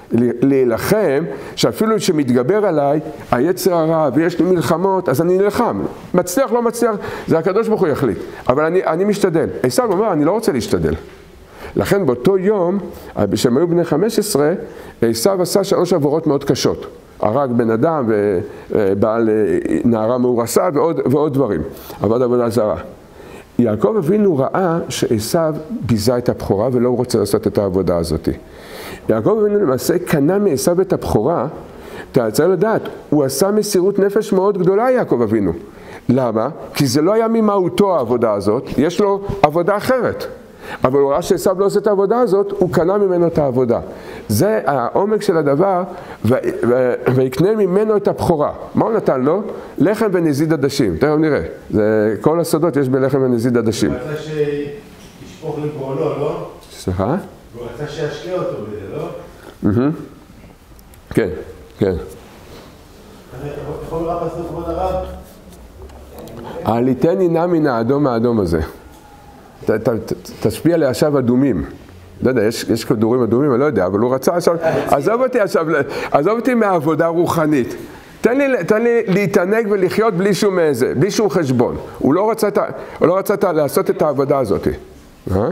להילחם, שאפילו שמתגבר עליי היצר הרע ויש לי מלחמות, אז אני נלחם. מצליח, לא מצליח, זה הקדוש ברוך הוא יחליט. אבל אני, אני משתדל. עשיו אומר, אני לא רוצה להשתדל. לכן באותו יום, כשהם היו בני חמש עשרה, עשיו עשה שלוש עבירות מאוד קשות. הרג בן אדם ובעל נערה מאורסה ועוד, ועוד דברים. עבד עבודה זרה. יעקב אבינו ראה שעשיו ביזה את הבכורה ולא רוצה לעשות את העבודה הזאת. יעקב אבינו למעשה קנה מעשיו את הבכורה, אתה צריך לדעת, הוא עשה מסירות נפש מאוד גדולה יעקב אבינו. למה? כי זה לא היה ממהותו העבודה הזאת, יש לו עבודה אחרת. אבל הוא ראה שעשיו לא עושה את העבודה הזאת, הוא קנה ממנו את העבודה. זה העומק של הדבר, ויקנה ממנו את הבכורה. מה הוא נתן לו? לחם ונזיד עדשים. תכף נראה. זה, כל הסודות יש בלחם ונזיד עדשים. הוא רצה שישפוך לגורלו, לא? סליחה? הוא רצה שישקיע אותו בזה, לא? כן, כן. יכול לראה פסוק כבוד הרב? העליתני נא מן האדום האדום הזה. ת, ת, ת, תשפיע לי עכשיו אדומים. לא יודע, יש, יש כדורים אדומים, אני לא יודע, אבל הוא רצה עכשיו, עזוב אותי עכשיו, עזוב אותי מהעבודה רוחנית. תן לי, תן לי להתענג ולחיות בלי שום איזה, בלי שום חשבון. הוא לא רצה, הוא לא רצה לעשות את העבודה הזאת. אה?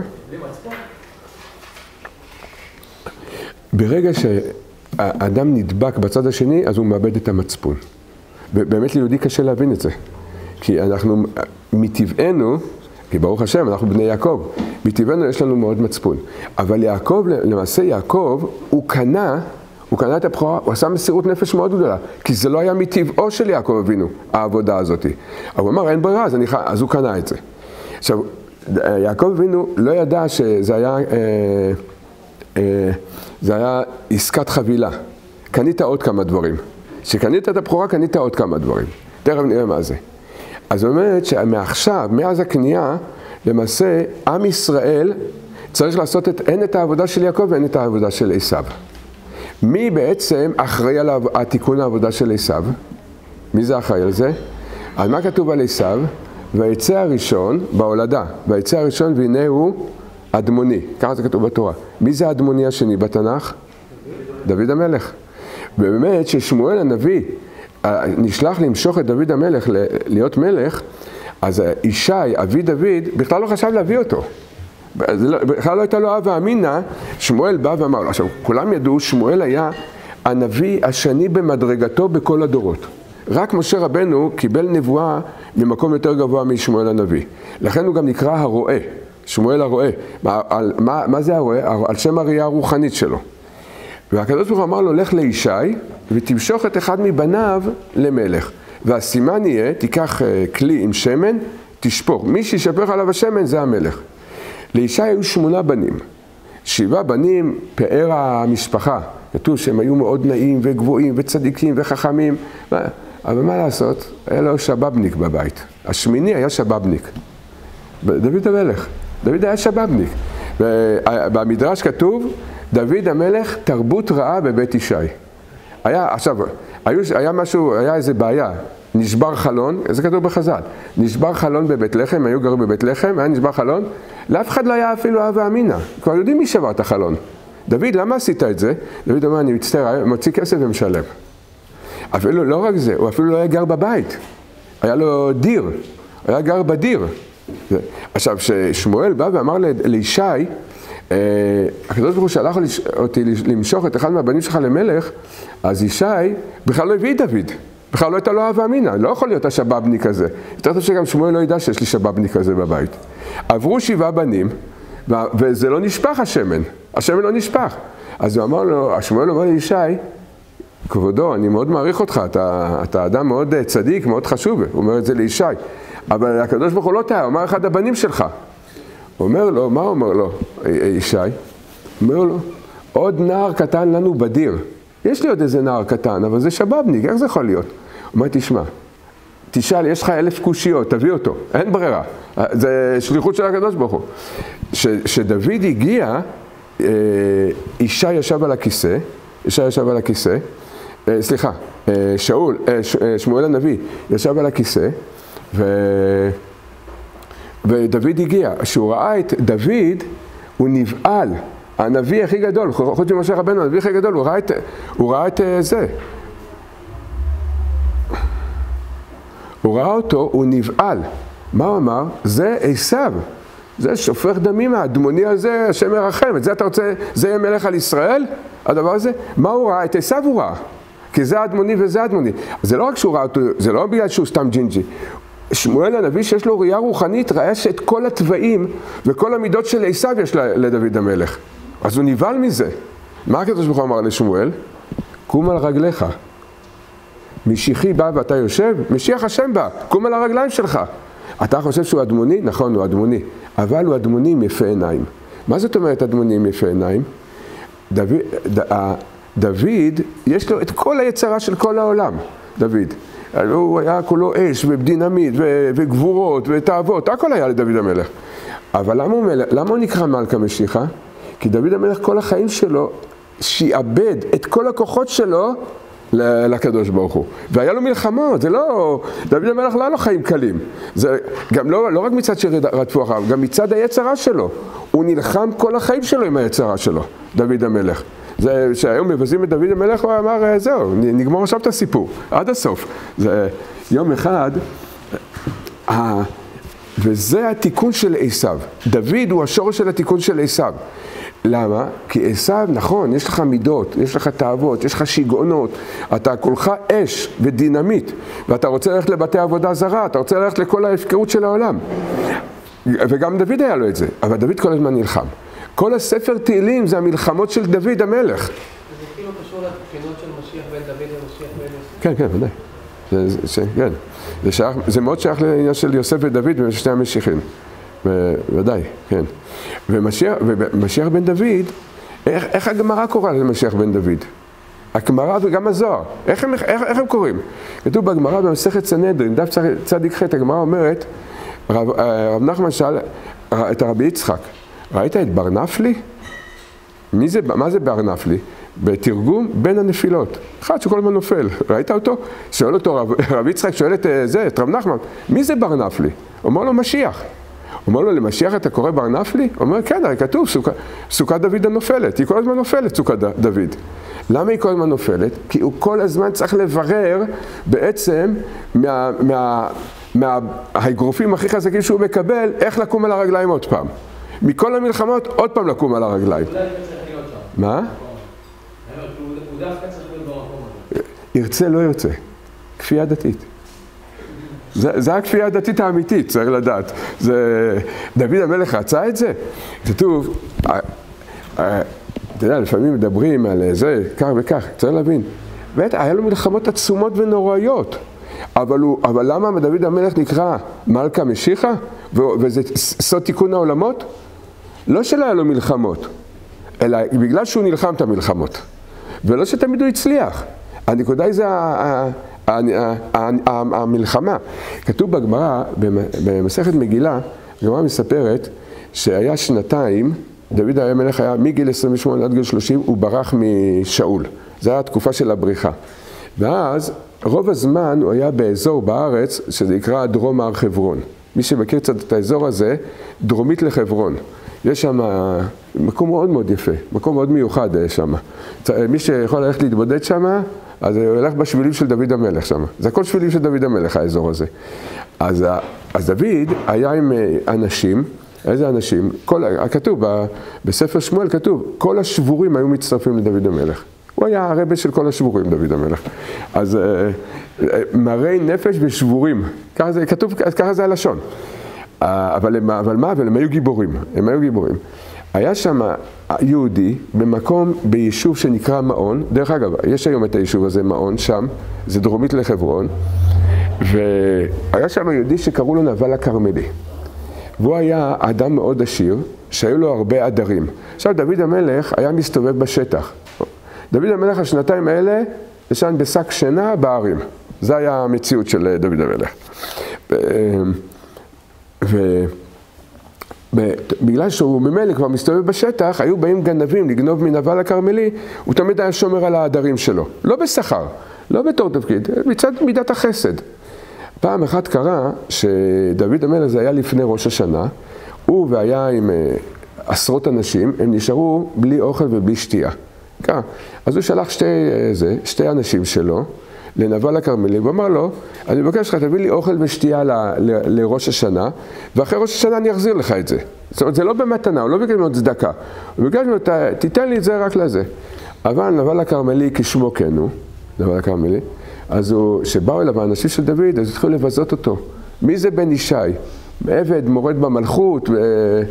ברגע שהאדם נדבק בצד השני, אז הוא מאבד את המצפון. באמת ליהודי קשה להבין את זה. כי אנחנו, מטבענו, כי ברוך השם, אנחנו בני יעקב, מטבענו יש לנו מאוד מצפון. אבל יעקב, למעשה יעקב, הוא קנה, הוא קנה את הבכורה, הוא עשה מסירות נפש מאוד גדולה, כי זה לא היה מטבעו של יעקב אבינו, העבודה הזאת. אבל הוא אמר, אין ברירה, אז, אני, אז הוא קנה את זה. עכשיו, יעקב אבינו לא ידע שזה היה, אה, אה, זה היה עסקת חבילה. קנית עוד כמה דברים. כשקנית את הבכורה, קנית עוד כמה דברים. תכף נראה מה זה. אז זאת אומרת שמעכשיו, מאז הקנייה, למעשה, עם ישראל צריך לעשות את, אין את העבודה של יעקב ואין את העבודה של עשיו. מי בעצם אחראי על התיקון העבודה של עשיו? מי זה אחראי על זה? על מה כתוב על עשיו? והיצא הראשון בהולדה, והיצא הראשון והנה הוא אדמוני, ככה זה כתוב בתורה. מי זה האדמוני השני בתנ"ך? דוד המלך. ובאמת ששמואל הנביא נשלח למשוך את דוד המלך להיות מלך, אז ישי, אבי דוד, בכלל לא חשב להביא אותו. בכלל לא הייתה לו אב ואמינה, שמואל בא ואמר לו. עכשיו, כולם ידעו, שמואל היה הנביא השני במדרגתו בכל הדורות. רק משה רבנו קיבל נבואה ממקום יותר גבוה משמואל הנביא. לכן הוא גם נקרא הרועה, שמואל הרועה. מה, מה, מה זה הרועה? על שם הראייה הרוחנית שלו. והקדוש ברוך הוא אמר לו, לך לישי ותמשוך את אחד מבניו למלך. והסימן יהיה, תיקח כלי עם שמן, תשפוך. מי שישפך עליו השמן זה המלך. לישי היו שמונה בנים. שבעה בנים פאר המשפחה. כתוב שהם היו מאוד נעים וגבוהים וצדיקים וחכמים. אבל מה לעשות? היה לו שבבניק בבית. השמיני היה שבבניק. דוד המלך. דוד היה שבבניק. ובמדרש כתוב, דוד המלך תרבות רעה בבית ישי. היה, עכשיו, היה, היה משהו, היה איזה בעיה. נשבר חלון, זה כתוב בחז"ל. נשבר חלון בבית לחם, היו גרים בבית לחם, היה נשבר חלון. לאף אחד לא היה אפילו אב ואמינה. כבר יודעים מי שבר את החלון. דוד, למה עשית את זה? דוד אמר, אני מצטער, מוציא כסף ומשלם. אפילו לא רק זה, הוא אפילו לא היה גר בבית. היה לו דיר, היה גר בדיר. עכשיו, כששמואל בא ואמר לישי, הקדוש ברוך הוא שלח אותי למשוך את אחד מהבנים שלך למלך, אז ישי בכלל לא הביא את דוד. בכלל לא הייתה לו אב ואמינה, לא יכול להיות השבבניק הזה. יותר טוב שגם שמואל לא ידע שיש לי שבבניק הזה בבית. עברו שבעה בנים, וזה לא נשפך השמן. השמן לא נשפך. אז הוא אמר לו, השמואל אומר לישי, כבודו, אני מאוד מעריך אותך, אתה, אתה אדם מאוד צדיק, מאוד חשוב. הוא אומר את זה לישי. אבל הקדוש ברוך הוא לא טעה, הוא אמר אחד הבנים שלך. הוא אומר לו, מה הוא אומר לו, ישי? הוא אומר לו, עוד נער קטן לנו בדיר. יש לי עוד איזה נער קטן, אבל זה שבבניק, איך זה יכול להיות? הוא אומר, תשמע, תשאל, יש לך אלף קושיות, תביא אותו, אין ברירה. זה שליחות של הקדוש ברוך הוא. שדוד הגיע, אישה ישב על הכיסא, אישה ישב על הכיסא, סליחה, שאול, שמואל הנביא ישב על הכיסא, ו... ודוד הגיע. כשהוא ראה את דוד, הוא נבעל, הנביא הכי גדול, חוץ ממשה רבנו, הנביא הכי גדול, הוא ראה את, הוא ראה את זה. הוא ראה אותו, הוא נבעל. מה הוא אמר? זה עשיו. זה שופך דמים, האדמוני הזה, השם מרחם. את זה אתה רוצה, זה יהיה מלך על ישראל? הדבר הזה? מה הוא ראה? את עשיו הוא ראה. כי זה האדמוני וזה האדמוני. זה לא רק שהוא ראה אותו, זה לא בגלל שהוא סתם ג'ינג'י. שמואל הנביא שיש לו ראייה רוחנית, ראה שאת כל הטבעים וכל המידות של עשיו יש לדוד המלך. אז הוא נבהל מזה. מה הקדוש ברוך הוא אמר לשמואל? קום על רגליך. משיחי בא ואתה יושב, משיח השם בא, קום על הרגליים שלך. אתה חושב שהוא אדמוני? נכון, הוא אדמוני. אבל הוא אדמוני עם יפה עיניים. מה זאת אומרת אדמוני עם יפה עיניים? דוד, ד, דוד, יש לו את כל היצרה של כל העולם, דוד. הוא היה כולו אש ובדינמיט וגבורות ותאוות, הכל היה לדוד המלך. אבל למה הוא, למה הוא נקרא מלכה משיחה? כי דוד המלך כל החיים שלו שיעבד את כל הכוחות שלו לקדוש ברוך הוא. והיה לו מלחמות, זה לא, דוד המלך לא היה לו חיים קלים. זה גם לא, לא רק מצד שרדפו אחריו, גם מצד היצרה שלו. הוא נלחם כל החיים שלו עם היצרה שלו, דוד המלך. זה שהיום מבזים את דוד המלך, הוא אמר, זהו, נגמור עכשיו את הסיפור, עד הסוף. זה יום אחד, ה... וזה התיקון של עשיו. דוד הוא השורש של התיקון של עשיו. למה? כי עשיו, נכון, יש לך מידות, יש לך תאוות, יש לך שיגעונות, אתה כולך אש ודינמיט, ואתה רוצה ללכת לבתי עבודה זרה, אתה רוצה ללכת לכל ההפקרות של העולם. וגם דוד היה לו את זה, אבל דוד כל הזמן נלחם. כל הספר תהילים זה המלחמות של דוד המלך. זה כאילו קשור לבחינות של משיח בן דוד ומשיח בן יוסף? כן, כן, ודאי. זה, זה, כן. זה, שייך, זה מאוד שייך לעניין של יוסף ודוד ושני המשיחים. ודאי, כן. ומשיח, ומשיח בן דוד, איך, איך הגמרא קוראה למשיח בן דוד? הגמרא וגם הזוהר, איך הם, איך, איך הם קוראים? כתוב בגמרא במסכת סנהדרין, דף צדיק ח', הגמרא אומרת, רב, רב נחמן שאל את הרבי יצחק, ראית את בר נפלי? מי זה, מה זה בר נפלי? בתרגום בין הנפילות. אחד שכל הזמן נופל. ראית אותו? שואל אותו, רב, רב יצחק שואל את זה, את רב נחמן, מי זה בר נפלי? אומר לו משיח. אומר לו, למשיח אתה קורא בר נפלי? אומר, כן, הרי כתוב, סוכה, סוכת דוד הנופלת. היא כל הזמן נופלת, סוכת דוד. למה היא כל הזמן נופלת? כי הוא כל הזמן צריך לברר בעצם מה, מה, מה, מהאגרופים הכי חזקים שהוא מקבל, איך לקום על הרגליים עוד פעם. מכל המלחמות, עוד פעם לקום על הרגליים. אולי צריך להיות שם. מה? הוא דווקא צריך להיות במקום הזה. ירצה, לא ירצה. כפייה דתית. זה, זה הכפייה הדתית האמיתית, צריך לדעת. זה, דוד המלך רצה את זה. כתוב, אתה יודע, לפעמים מדברים על זה, כך וכך, צריך להבין. בטח, היה לו מלחמות עצומות ונוראיות. אבל, הוא, אבל למה דוד המלך נקרא מלכה משיחה? וזה סוד תיקון העולמות? לא שלא היה לו מלחמות, אלא בגלל שהוא נלחם את המלחמות. ולא שתמיד הוא הצליח. הנקודה היא זה המלחמה. כתוב בגמרא, במסכת מגילה, הגמרא מספרת שהיה שנתיים, דוד המלך היה מגיל עשרים ושמונה עד גיל שלושים, הוא ברח משאול. זו הייתה התקופה של הבריחה. ואז רוב הזמן הוא היה באזור בארץ, שזה נקרא דרום הר חברון. מי שמכיר קצת את האזור הזה, דרומית לחברון. יש שם מקום מאוד מאוד יפה, מקום מאוד מיוחד שם. מי שיכול ללכת להתבודד שם, אז הוא הולך בשבילים של דוד המלך שם. זה הכל שבילים של דוד המלך, האזור הזה. אז, אז דוד היה עם אנשים, איזה אנשים? כל, כתוב, בספר שמואל כתוב, כל השבורים היו מצטרפים לדוד המלך. הוא היה הרבה של כל השבורים, דוד המלך. אז מראי נפש ושבורים, ככה זה, כתוב, ככה זה הלשון. אבל, אבל מה? אבל הם היו גיבורים, הם היו גיבורים. היה שם יהודי במקום, ביישוב שנקרא מעון, דרך אגב, יש היום את היישוב הזה, מעון שם, זה דרומית לחברון, והיה שם יהודי שקראו לו נבל הכרמלי. והוא היה אדם מאוד עשיר, שהיו לו הרבה עדרים. עכשיו דוד המלך היה מסתובב בשטח. דוד המלך השנתיים האלה ישן בשק שינה בערים. זה היה המציאות של דוד המלך. ובגלל שהוא ממילא כבר מסתובב בשטח, היו באים גנבים לגנוב מנבל הכרמלי, הוא תמיד היה שומר על העדרים שלו. לא בשכר, לא בתור תפקיד, מצד מידת החסד. פעם אחת קרה שדוד המלך זה היה לפני ראש השנה, הוא והיה עם עשרות אנשים, הם נשארו בלי אוכל ובלי שתייה. כן. אז הוא שלח שתי, זה, שתי אנשים שלו לנבל הכרמלי, ואמר לו, אני מבקש לך, תביא לי אוכל ושתייה ל, ל, לראש השנה, ואחרי ראש השנה אני אחזיר לך את זה. זאת אומרת, זה לא במתנה, הוא לא ביקש ממנו צדקה. הוא ביקש ממנו, תיתן לי את זה רק לזה. אבל נבל הכרמלי כשמו כן הוא, נבל הכרמלי, אז הוא, שבאו אליו האנשים של דוד, אז התחילו לבזות אותו. מי זה בן ישי? עבד, מורד במלכות, ו...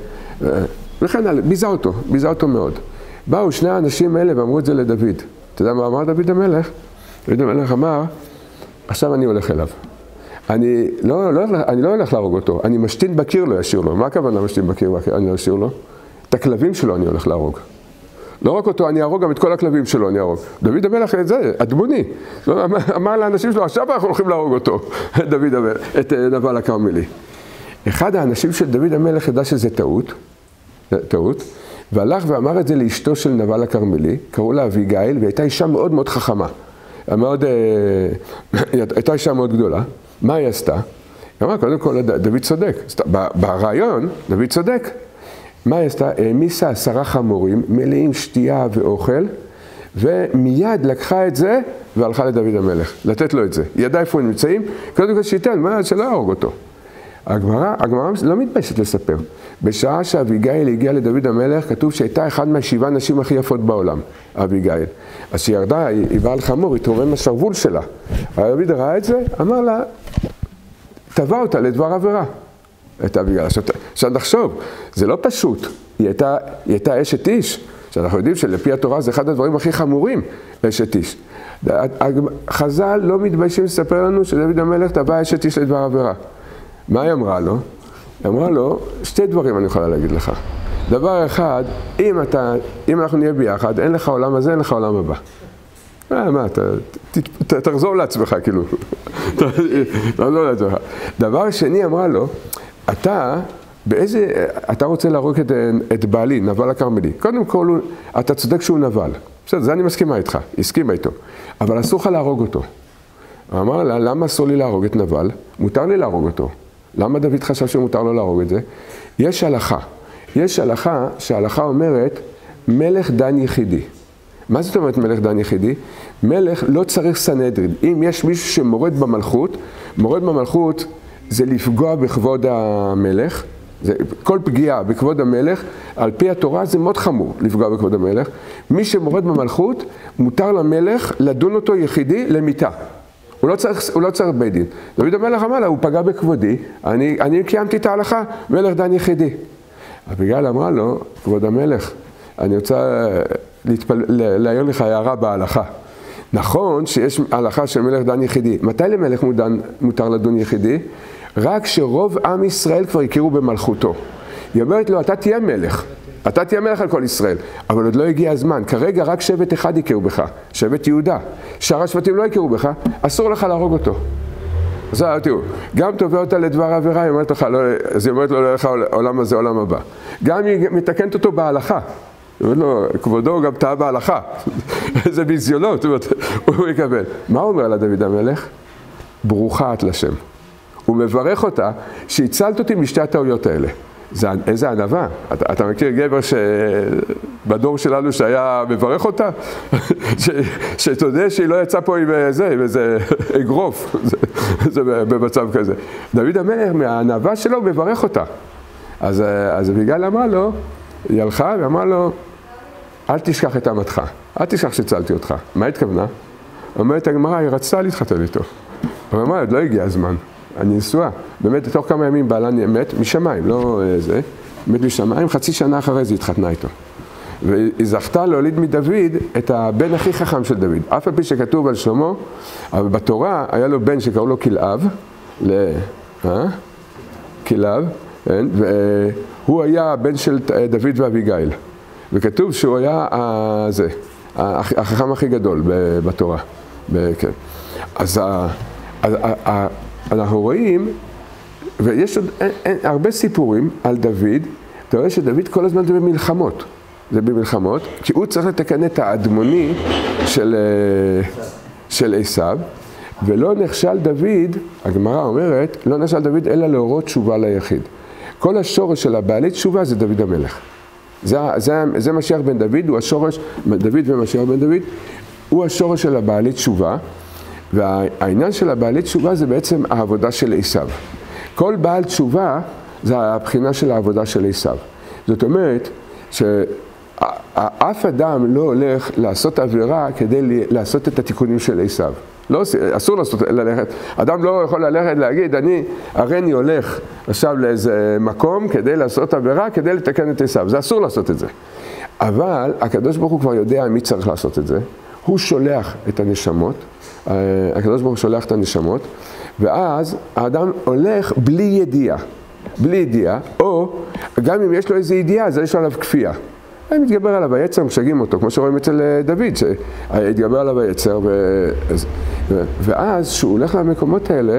וכן, ביזה אותו, ביזה אותו מאוד. באו שני האנשים האלה ואמרו את זה לדוד. אתה יודע מה אמר דוד המלך? דוד המלך אמר, עכשיו אני הולך אליו. אני לא, לא, אני לא הולך להרוג אותו, אני משתין בקיר לא ישאיר לו. מה הכוונה משתין בקיר אני לא ישאיר לו? את הכלבים שלו אני הולך להרוג. לא רק אותו, אני ארוג גם את כל הכלבים שלו, אני ארוג. דוד המלך, זה, אדמוני. אמר לאנשים שלו, עכשיו אנחנו הולכים להרוג אותו, דוד המלך, את נבל הכרמלי. אחד האנשים של דוד המלך ידע שזה טעות, טעות, והלך ואמר את זה לאשתו של נבל הכרמלי, קראו לה אביגיל, והייתה אישה מאוד מאוד חכמה. מאוד, הייתה אישה מאוד גדולה. מה היא עשתה? היא אמרה, קודם כל, דוד צודק. ברעיון, דוד צודק. מה היא עשתה? העמיסה עשרה חמורים, מלאים שתייה ואוכל, ומיד לקחה את זה והלכה לדוד המלך, לתת לו את זה. היא ידעה איפה הם נמצאים, קודם כל שייתן, מה, שלא יהרוג אותו. הגמרא, הגמרא לא מתביישת לספר. בשעה שאביגיל הגיעה לדוד המלך, כתוב שהייתה אחד מהשבעה נשים הכי יפות בעולם, אביגיל. אז שהיא ירדה, היא, היא באה על חמור, היא תורם השרוול שלה. דוד ראה את זה, אמר לה, תבע אותה לדבר עבירה. את אביגיל. עכשיו נחשוב, זה לא פשוט. היא הייתה, היא הייתה אשת איש. שאנחנו יודעים שלפי התורה זה אחד הדברים הכי חמורים, אשת איש. חז"ל לא מתביישים לספר לנו שדוד המלך תבע אשת איש לדבר עבירה. מה היא אמרה לו? היא אמרה לו, שתי דברים אני יכולה להגיד לך. דבר אחד, אם, אתה, אם אנחנו נהיה ביחד, אין לך עולם הזה, אין לך עולם הבא. מה, מה, ת, ת, ת, תחזור לעצמך, כאילו. תחזור לעצמך. דבר שני, אמרה לו, אתה, באיזה, אתה רוצה להרוג את, את בעלי, נבל הכרמלי. קודם כל, אתה צודק שהוא נבל. בסדר, זה אני מסכימה איתך, הסכימה איתו. אבל אסור לך להרוג אותו. הוא אמר לה, למה אסור לי להרוג את נבל? מותר לי להרוג אותו. למה דוד חשב שמותר לו להרוג את זה? יש הלכה. יש הלכה שההלכה אומרת, מלך דן יחידי. מה זאת אומרת מלך דן יחידי? מלך לא צריך סנהדרין. אם יש מישהו שמורד במלכות, מורד במלכות זה לפגוע בכבוד המלך. זה, כל פגיעה בכבוד המלך, על פי התורה זה מאוד חמור לפגוע בכבוד המלך. מי שמורד במלכות, מותר למלך לדון אותו יחידי למיתה. הוא לא צריך, הוא לא צריך בית דין. דוד המלך אמר לה, הוא פגע בכבודי, אני, אני קיימתי את ההלכה, מלך דן יחידי. אביגיל אמרה לו, כבוד המלך, אני רוצה להתפל... להעיר לך הערה בהלכה. נכון שיש הלכה של מלך דן יחידי. מתי למלך מודן, מותר לדון יחידי? רק שרוב עם ישראל כבר הכירו במלכותו. היא אומרת לו, אתה תהיה מלך. אתה תהיה מלך על כל ישראל, אבל עוד לא הגיע הזמן. כרגע רק שבט אחד הכירו בך, שבט יהודה. שאר השבטים לא הכירו בך, אסור לך להרוג אותו. אז תראו, גם תובע אותה לדבר עבירה, היא אומרת לך, לא, אז היא אומרת לו, לא לך עולם הזה, עולם הבא. גם היא מתקנת אותו בהלכה. היא אומרת לו, כבודו גם טעה בהלכה. זה ביזיונות, זאת אומרת, הוא יקבל. מה הוא אומר לדוד המלך? ברוכה את לשם. הוא מברך אותה שהצלת אותי משתי הטעויות האלה. זה, איזה ענווה. אתה, אתה מכיר גבר שבדור שלנו שהיה מברך אותה? ש, שתודה שהיא לא יצאה פה עם זה, עם איזה אגרוף. זה, זה במצב כזה. דוד המלך, מהענווה שלו, הוא מברך אותה. אז, אז אביגיל אמרה לו, היא הלכה ואמרה לו, אל תשכח את אמתך, אל תשכח שהצלתי אותך. מה התכוונה? אומרת הגמרא, היא רצתה להתחתן איתו. אבל אמרה, עוד לא הגיע הזמן. אני נשואה. באמת, תוך כמה ימים בעלה מת משמיים, לא זה. מת משמיים, חצי שנה אחרי זה התחתנה איתו. והיא זכתה להוליד מדוד את הבן הכי חכם של דוד. אף על פי שכתוב על שלמה, אבל בתורה היה לו בן שקראו לו כלאב, ל... אה? כלאב, כן? והוא היה הבן של דוד ואביגיל. וכתוב שהוא היה זה, החכם הכי גדול בתורה. כן. אז ה... אנחנו רואים, ויש עוד אין, אין, הרבה סיפורים על דוד, אתה רואה שדוד כל הזמן זה במלחמות, זה במלחמות, כי הוא צריך לתקן את האדמוני של, של עשיו, ולא נכשל דוד, הגמרא אומרת, לא נכשל דוד אלא להורות תשובה ליחיד. כל השורש של הבעלי תשובה זה דוד המלך. זה, זה, זה משיח בן דוד, הוא השורש, דוד ומשיח בן דוד, הוא השורש של הבעלי תשובה, והעניין של הבעלי תשובה זה בעצם העבודה של עשיו. כל בעל תשובה זה הבחינה של העבודה של עשיו. זאת אומרת שאף אדם לא הולך לעשות עבירה כדי לעשות את התיקונים של עשיו. לא, אסור לעשות, ללכת, אדם לא יכול ללכת להגיד, אני, הרי אני הולך עכשיו לאיזה מקום כדי לעשות עבירה, כדי לתקן את עשיו. זה אסור לעשות את זה. אבל הקדוש ברוך הוא כבר יודע מי צריך לעשות את זה. הוא שולח את הנשמות, הקדוש ברוך הוא שולח את הנשמות, ואז האדם הולך בלי ידיעה, בלי ידיעה, או גם אם יש לו איזו ידיעה, אז יש עליו כפייה. הם מתגבר עליו היצר, משגעים אותו, כמו שרואים אצל דוד, שהתגבר עליו היצר, ו... ואז שהוא הולך למקומות האלה,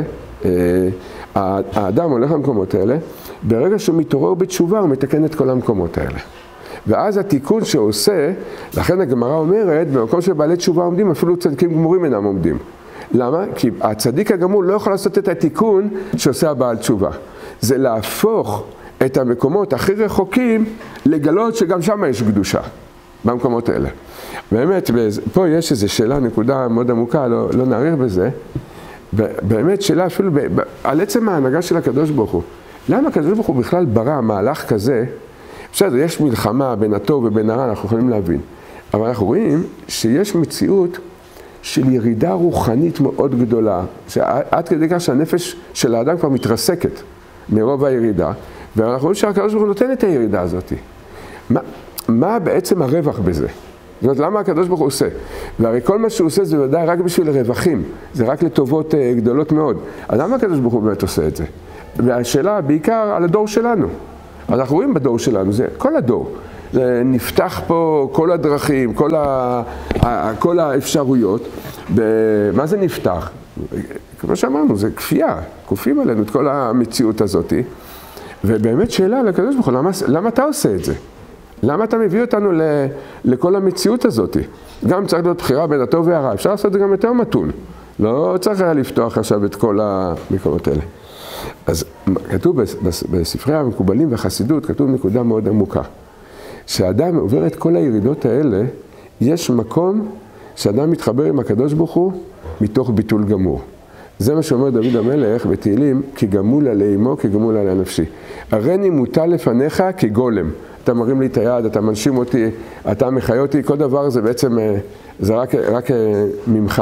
האדם הולך למקומות האלה, ברגע שהוא מתעורר בתשובה, הוא מתקן את כל המקומות האלה. ואז התיקון שהוא עושה, לכן הגמרא אומרת, במקום שבעלי תשובה עומדים, אפילו צדיקים גמורים אינם עומדים. למה? כי הצדיק הגמור לא יכול לעשות את התיקון שעושה הבעל תשובה. זה להפוך את המקומות הכי רחוקים, לגלות שגם שם יש קדושה, במקומות האלה. באמת, פה יש איזו שאלה, נקודה מאוד עמוקה, לא, לא נעריך בזה. באמת שאלה אפילו ב, ב, על עצם ההנהגה של הקדוש ברוך הוא. למה הקדוש ברוך הוא בכלל ברא מהלך כזה? בסדר, יש מלחמה בין הטוב ובין הרע, אנחנו יכולים להבין. אבל אנחנו רואים שיש מציאות של ירידה רוחנית מאוד גדולה, שעד כדי כך שהנפש של האדם כבר מתרסקת מרוב הירידה, ואנחנו רואים שהקדוש ברוך הוא נותן את הירידה הזאת. מה, מה בעצם הרווח בזה? זאת אומרת, למה הקדוש ברוך הוא עושה? והרי כל מה שהוא עושה זה ודאי רק בשביל רווחים, זה רק לטובות uh, גדולות מאוד. אז למה הקדוש ברוך הוא באמת עושה את זה? והשאלה בעיקר על הדור שלנו. אנחנו רואים בדור שלנו, זה כל הדור. זה נפתח פה כל הדרכים, כל, ה, ה, כל האפשרויות. מה זה נפתח? כמו שאמרנו, זה כפייה. כופים עלינו את כל המציאות הזאת. ובאמת שאלה לקדוש ברוך הוא, למה, למה אתה עושה את זה? למה אתה מביא אותנו ל, לכל המציאות הזאת? גם צריך להיות בחירה בין הטוב והרע. אפשר לעשות את זה גם יותר מתון. לא צריך היה לפתוח עכשיו את כל המקומות האלה. אז כתוב בספרי המקובלים והחסידות, כתוב נקודה מאוד עמוקה. כשאדם עובר את כל הירידות האלה, יש מקום שאדם מתחבר עם הקדוש ברוך הוא מתוך ביטול גמור. זה מה שאומר דוד המלך בתהילים, כי גמול עלי אמו, כי גמול עלי נפשי. הריני מוטל לפניך כגולם. אתה מרים לי את היד, אתה מנשים אותי, אתה מחיה אותי, כל דבר זה בעצם, זה רק, רק ממך.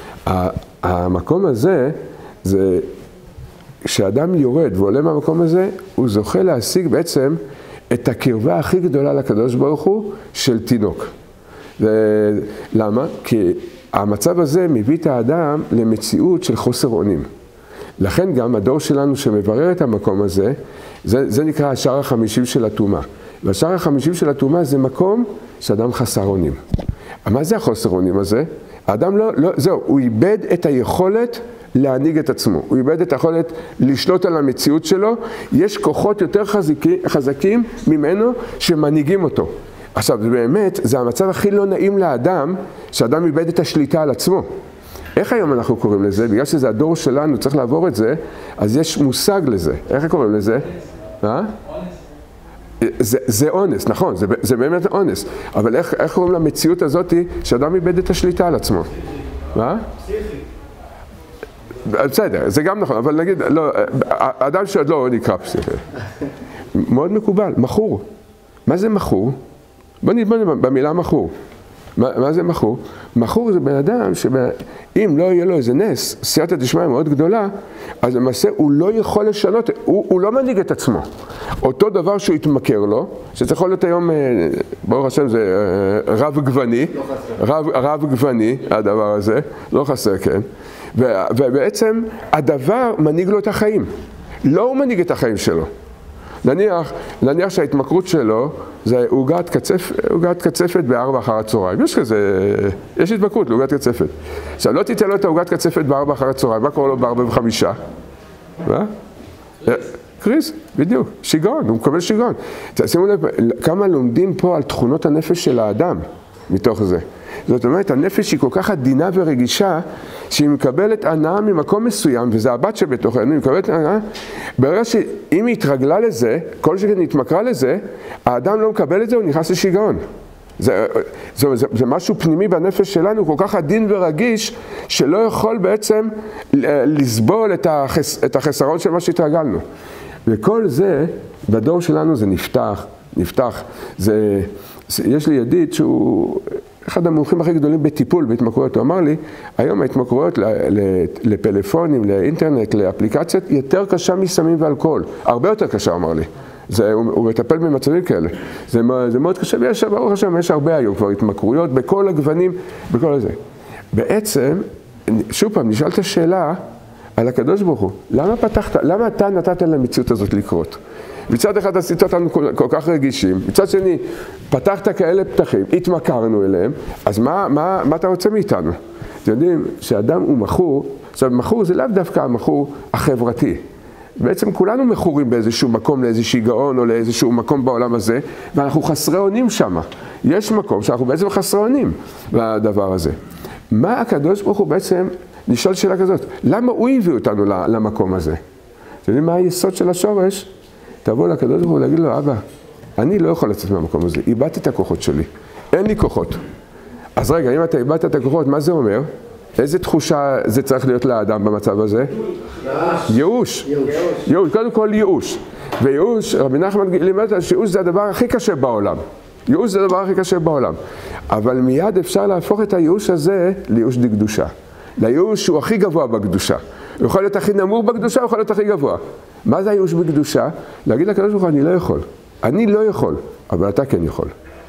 המקום הזה, זה כשאדם יורד ועולה מהמקום הזה, הוא זוכה להשיג בעצם את הקרבה הכי גדולה לקדוש ברוך הוא של תינוק. למה? כי המצב הזה מביא את האדם למציאות של חוסר אונים. לכן גם הדור שלנו שמברר את המקום הזה, זה, זה נקרא השער החמישים של התאומה. והשער החמישים של התאומה זה מקום שאדם חסר אונים. מה זה החוסר אונים הזה? האדם לא, לא, זהו, הוא איבד את היכולת להנהיג את עצמו. הוא איבד את היכולת לשלוט על המציאות שלו. יש כוחות יותר חזקים, חזקים ממנו שמנהיגים אותו. עכשיו, באמת, זה המצב הכי לא נעים לאדם, שאדם איבד את השליטה על עצמו. איך היום אנחנו קוראים לזה? בגלל שזה הדור שלנו, צריך לעבור את זה, אז יש מושג לזה. איך קוראים לזה? אה? זה, זה אונס, נכון, זה, זה באמת אונס. אבל איך, איך קוראים למציאות הזאת שאדם איבד את השליטה על עצמו? מה? בסדר, זה גם נכון, אבל נגיד, לא, אדם שעוד לא נקרא פסיכי. מאוד מקובל, מכור. מה זה מכור? בוא נדבר במילה מכור. מה, מה זה מכור? מכור זה בן אדם שאם לא יהיה לו איזה נס, סייעתא דשמיא מאוד גדולה, אז למעשה הוא לא יכול לשנות, הוא, הוא לא מנהיג את עצמו. אותו דבר שהוא יתמכר לו, שזה יכול להיות היום, ברוך השם זה רב גווני, רב, רב גווני הדבר הזה, לא חסר, כן. ובעצם הדבר מנהיג לו את החיים, לא הוא מנהיג את החיים שלו. נניח, נניח שההתמכרות שלו זה עוגת קצפת, עוגת קצפת בארבע אחר הצהריים. יש כזה, יש התמכרות לעוגת קצפת. עכשיו לא תיתן לו את העוגת קצפת בארבע אחר הצהריים, מה קורה לו בארבע וחמישה? מה? קריס, בדיוק, שיגעון, הוא מקבל שיגעון. שימו לב, כמה לומדים פה על תכונות הנפש של האדם מתוך זה. זאת אומרת, הנפש היא כל כך עדינה ורגישה, שהיא מקבלת הנאה ממקום מסוים, וזה הבת שבתוכנו, היא מקבלת הנאה, ברגע שאם היא התרגלה לזה, כל שכן התמכרה לזה, האדם לא מקבל את זה, הוא נכנס לשיגעון. זה, זה, זה, זה משהו פנימי בנפש שלנו, כל כך עדין ורגיש, שלא יכול בעצם לסבול את, החס, את החסרון של מה שהתרגלנו. וכל זה, בדור שלנו זה נפתח, נפתח. זה, זה, יש לי ידיד שהוא אחד המומחים הכי גדולים בטיפול, בהתמכרויות. הוא אמר לי, היום ההתמכרויות לפלאפונים, לאינטרנט, לאפליקציות, יותר קשה מסמים ואלכוהול. הרבה יותר קשה, אמר לי. זה, הוא, הוא מטפל במצבים כאלה. זה, זה מאוד קשה, ויש, ברוך השם, יש הרבה היום כבר התמכרויות בכל הגוונים, בכל הזה. בעצם, שוב פעם, נשאלת השאלה על הקדוש ברוך הוא. למה פתחת, למה אתה נתת למציאות הזאת לקרות? מצד אחד עשית אותנו כל, כל כך רגישים, מצד שני, פתחת כאלה פתחים, התמכרנו אליהם, אז מה, מה, מה אתה רוצה מאיתנו? אתם יודעים שאדם הוא מכור, עכשיו מכור זה לאו דווקא המכור החברתי. בעצם כולנו מכורים באיזשהו מקום לאיזשהו גאון או לאיזשהו מקום בעולם הזה, ואנחנו חסרי אונים שם. יש מקום שאנחנו בעצם חסרי אונים בדבר הזה. מה הקדוש ברוך הוא בעצם, נשאל שאלה כזאת, למה הוא הביא אותנו למקום הזה? אתם יודעים מה היסוד של השורש? תבוא לקדוש ברוך הוא ולהגיד לו, אבא, אני לא יכול לצאת מהמקום הזה, איבדתי את הכוחות שלי, אין לי כוחות. אז רגע, אם אתה איבדת את הכוחות, מה זה אומר? איזה תחושה זה צריך להיות לאדם במצב הזה? ייאוש. ייאוש, קודם כל ייאוש. וייאוש, רבי נחמן לימד שייאוש זה הדבר הכי קשה בעולם. ייאוש זה הדבר הכי קשה בעולם. אבל מיד אפשר להפוך את הייאוש הזה לייאוש דקדושה. לייאוש הוא הכי גבוה בקדושה. הוא יכול להיות הכי נמוך בקדושה, הוא יכול להיות הכי גבוה. מה זה הייאוש בקדושה? להגיד לקדוש ברוך הוא, אני לא יכול. אני לא יכול, אבל אתה כן יכול.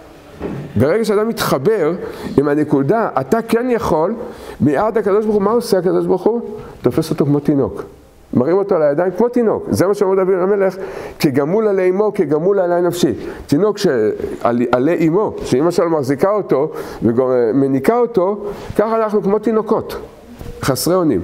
ברגע שאדם מתחבר עם הנקודה, אתה כן יכול, מיד הקדוש ברוך הוא, מה עושה הקדוש ברוך הוא? תופס אותו כמו תינוק. מרים אותו על הידיים כמו תינוק. זה מה שאומר דוד המלך, כגמול עלי אמו, כגמול עלי נפשי. תינוק שעלי אמו, שאמא שלו מחזיקה אותו ומניקה אותו, ככה אנחנו כמו תינוקות, חסרי אונים.